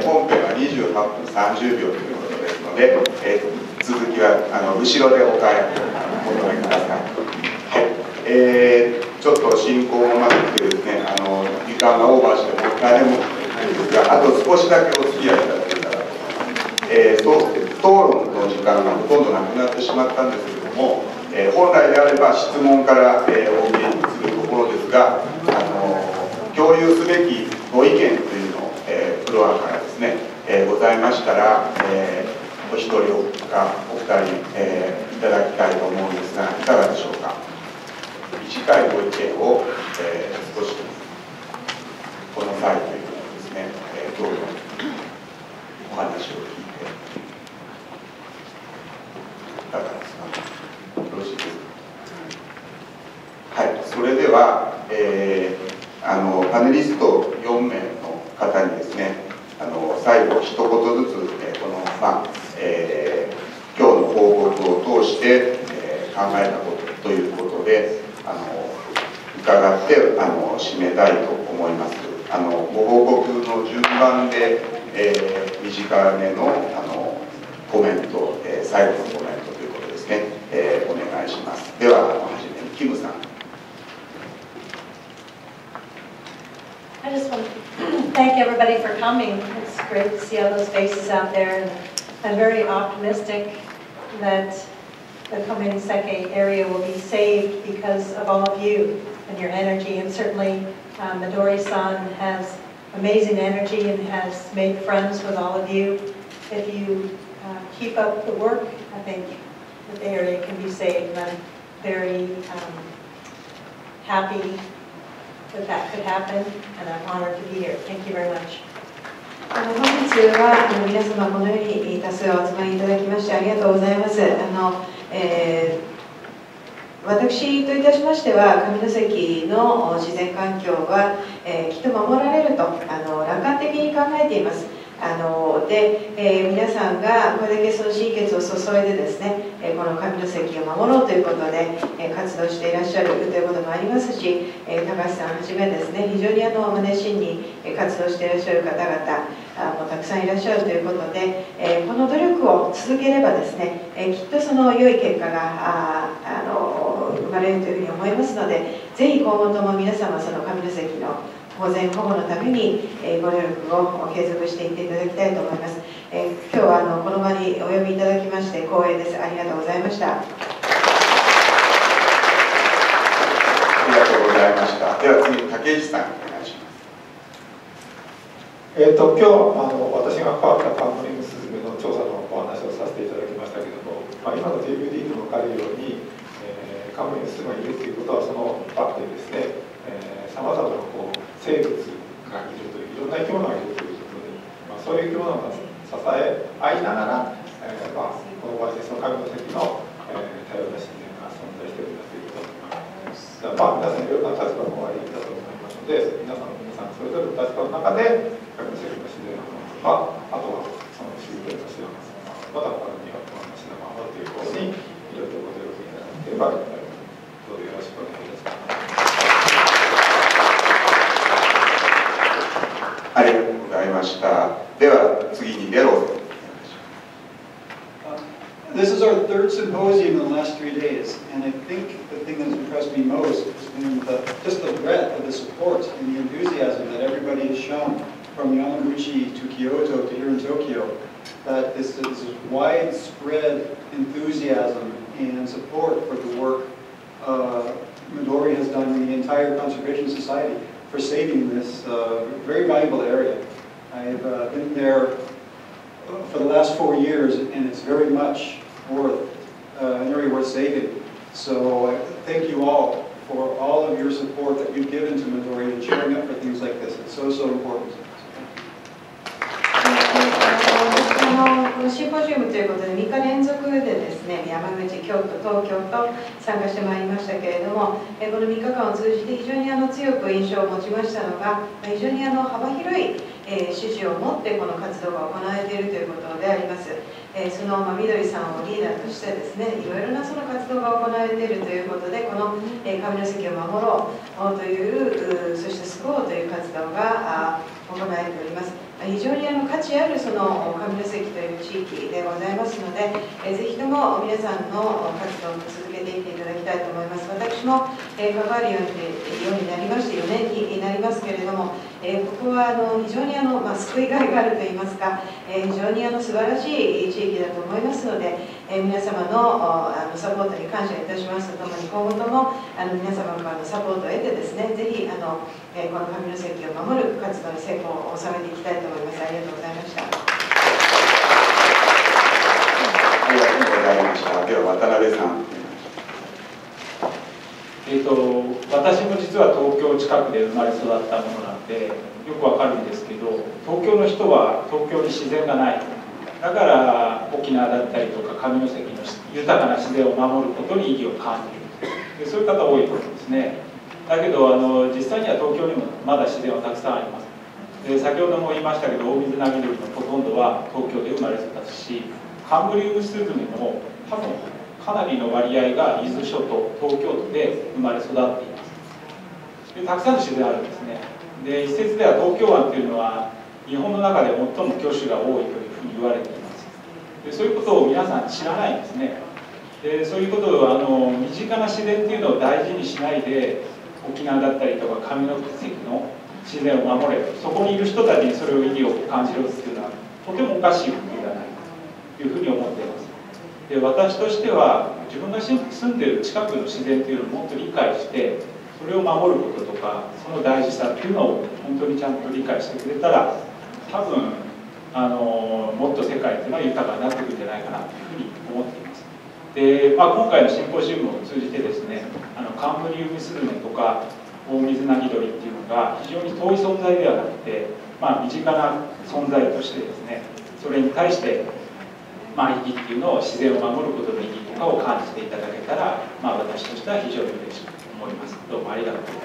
ー本編はにじゅうはっぷんさんじゅうびょうということですので、えー、続きはあの後ろでお買い求めください。はい、えー、ちょっと進行もまずくてですね、あの時間がオーバーしても誰もないんですが、あと少しだけお付き合いいただけたらと思います。えー、そう討論の時間がほとんどなくなってしまったんですけれども、えー、本来であれば質問から、えー、お受けするところですが、あの共有すべきご意見というのを、えー、フロアからですね、えー、ございましたら、えー、お一人かお二人、えー、いただきたいと思うんですが、いかがでしょうか。短いご意見を、えー、少しこの際というのをですね、えー、どうぞお話を聞いていかがですか。よろしいですか。はい、それでは、えー、あのパネリストよんめいの方にですね、あの最後一言ずつ、えー、この、まあえー、今日の報告を通して、えー、考えたことということであの伺ってあの締めたいと思います。あのご報告の順番で、えー、短めのあのコメント、えー、最後のコメントということですね、えー、お願いします。では、あのはじめにキムさん。 I just want to thank everybody for coming. It's great to see all those faces out there. And I'm very optimistic that the Komeniseke area will be saved because of all of you and your energy. And certainly um, Midori-san has amazing energy and has made friends with all of you. If you uh, keep up the work, I think that the area can be saved. And I'm very um, happy that that could happen, and I'm honored to be here. Thank you very much. あの本日はあの皆様このように多数お集まりいただきましてありがとうございます。あの、えー、私といたしましては上関の自然環境は、えー、きっと守られるとあの楽観的に考えています。あので、えー、皆さんがこれだけその心血を注いでですね、えー、この上関を守ろうということで、えー、活動していらっしゃるということもありますし、えー、高橋さんはじめですね、非常にあの熱心に活動していらっしゃる方々もたくさんいらっしゃるということで、えー、この努力を続ければですね、えー、きっとその良い結果がああの生まれるというふうに思いますので、ぜひ今後とも皆様その上関の保全保護のために、えー、ご努力を継続していっていただきたいと思います。えー、今日はあのこの場にお呼びいただきまして光栄です。ありがとうございました。 ありがとうございました。では次、竹内さんお願いします。 えーと今日あの私が関わったカンムリムスズメの調査のお話をさせていただきましたけれども、まあ、今の ディーブイディー にも分かるように、えー、カンムリムスズメがいるということはそのバックでですね、さまざまなこう生物がいるといういろんな生き物がいるということで、まあ、そういう生き物が支え合いながら、えーまあ、この場合でその上関の、えー、多様な自然が存在しているんだということだと思います。だからまあ皆さんいろいろな立場のおありだと思いますので、皆さん皆さんそれぞれの立場の中で上関の自然を守るとか、あとはその周辺の自然を守る、また他の日本の自然を守るという方にいろいろご努力いただければどうぞよろしくお願いいたします。 ありがとうございました。では次にデローズ。 This is our third symposium in the last three days, and I think the thing that has impressed me most has been the, just the breadth of the support and the enthusiasm that everybody has shown, from Yamaguchi to Kyoto to here in Tokyo, that this is widespread enthusiasm and support for the work uh, Midori has done in the entire Conservation Society for saving this uh, very valuable area. I've uh, been there for the last four years, and it's very much worth uh, an area worth saving. So uh, thank you all for all of your support that you've given to Midori and showing up for things like this. It's so, so important. あのこのシンポジウムということでみっか連続でですね、山口、京都、東京と参加してまいりましたけれども、えこのみっかかんを通じて非常にあの強く印象を持ちましたのが、非常にあの幅広い、えー、支持を持ってこの活動が行われているということであります。えー、その、まあ、みどりさんをリーダーとしてですね、いろいろなその活動が行われているということで、この、えー、上関を守ろうという、そして救おうという活動が行われております。非非常にあの価値あるその上関という地域でございますので、えー、ぜひとも皆さんの活動を続けていっていただきたいと思います。私も、えー、関わるようになりましてよねんになりますけれども、えー、ここはあの非常にあの、まあ、救いがいがあるといいますか、えー、非常にあの素晴らしい地域だと思いますので、えー、皆様のあのサポートに感謝いたしますとともに、今後ともあの皆様からのサポートを得てですね、ぜひあの、えー、この上関を守る活動に成功を収めていきたいと思います。ありがとうございました。 ありがとうございました。では渡辺さん。 えー、と私も実は東京近くで生まれ育ったものなのでよくわかるんですけど、東京の人は東京に自然がない、だから沖縄だったりとか上関の豊かな自然を守ることに意義を感じる、でそういう方多いと思うんですね。だけどあの実際には東京にもまだ自然はたくさんあります。で先ほども言いましたけど、オオミズナギドリのほとんどは東京で生まれ育つし、カンブリウムスズメも多分かなりの割合が伊豆諸島、東京都で生まれ育っています。でたくさんの自然あるんですね。で一説では東京湾っていうのは日本の中で最も魚種が多いというふうに言われています。でそういうことを皆さん知らないんですね。でそういうことをあの身近な自然っていうのを大事にしないで、沖縄だったりとか上関の自然を守れ、そこにいる人たちにそれを意義を感じるっていうのはとてもおかしいことではないというふうに思っています。で私としては自分が住んでいる近くの自然というのをもっと理解して、それを守ることとかその大事さっていうのを本当にちゃんと理解してくれたら、多分あのもっと世界っていうのは豊かになってくるんじゃないかなというふうに思っています。で、まあ、今回のシンポジウムを通じてですね、あのカンブリウムスズメとかオオミズナギドリっていうのが非常に遠い存在ではなくて、まあ、身近な存在としてですね、それに対してまあ、意義っていうのを、自然を守ることの意義とかを感じていただけたら、まあ、私としては非常に嬉しく思います。どうもありがとうございます。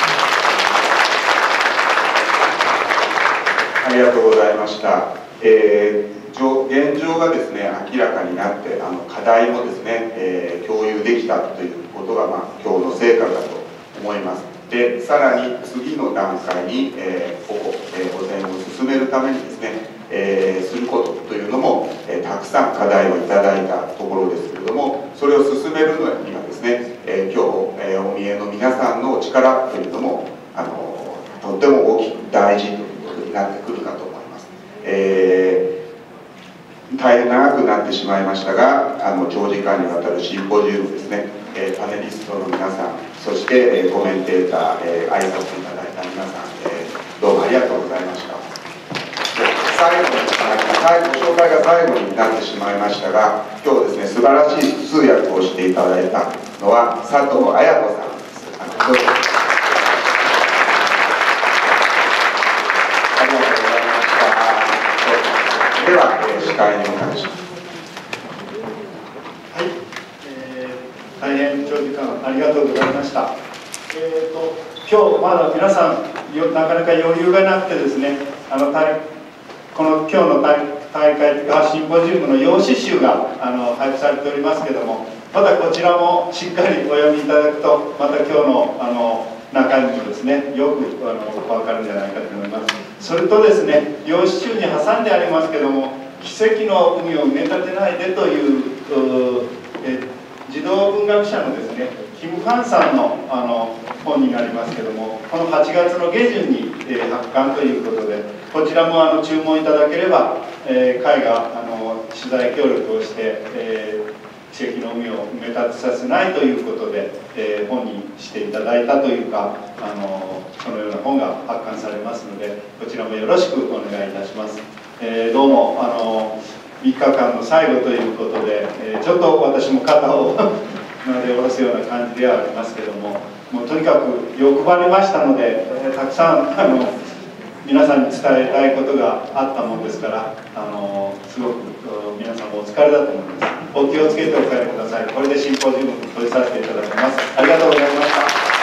ありがとうございました。えー、現状がですね明らかになって、あの課題もですね、えー、共有できたということが、まあ、今日の成果だと思います。でさらに次の段階に、えー、ここ、えー、保全を進めるためにですね、えー、することというのも、えー、たくさん課題をいただいたところですけれども、それを進めるのにはですね、えー、今日、えー、お見えの皆さんのお力というのもあのとっても大きく大事ということになってくるかと思います。えー、大変長くなってしまいましたが、あの長時間にわたるシンポジウムですね、えー、パネリストの皆さん、そして、えー、コメンテーター、えー、挨拶いただいた皆さん、えー、どうもありがとうございました。最後に最後ご紹介が最後になってしまいましたが、今日ですね素晴らしい通訳をしていただいたのは佐藤綾子さんです。あのどうぞありがとうございました。では、えー、司会にお願いします。 はい、えー、大変長時間ありがとうございました。えーと今日まだ皆さんよなかなか余裕がなくてですね、あのこの今日の大会というかシンポジウムの用紙集があの配布されておりますけども、またこちらもしっかりお読みいただくと、また今日のあの中身もですねよくあの分かるんじゃないかと思います。それとですね、用紙集に挟んでありますけども、奇跡の海を埋め立てないでというえ児童文学者のですねキム・ファンさんのあの本になりますけども、このはちがつの下旬に、えー、発刊ということで、こちらもあの注文いただければ、えー、会があの取材協力をして、えー、奇跡の海を埋め立てさせないということで、えー、本にしていただいたというか、あのそのような本が発刊されますので、こちらもよろしくお願いいたします。えー、どうもあのみっかかんの最後ということで、えー、ちょっと私も肩をなで下ろすような感じではありますけども、もうとにかく欲張りましたので、えー、たくさんあの皆さんに伝えたいことがあったもんですから、あのすごく皆さんもお疲れだと思います。お気をつけてお帰りください。これでシンポジウムを閉じさせていただきます。ありがとうございました。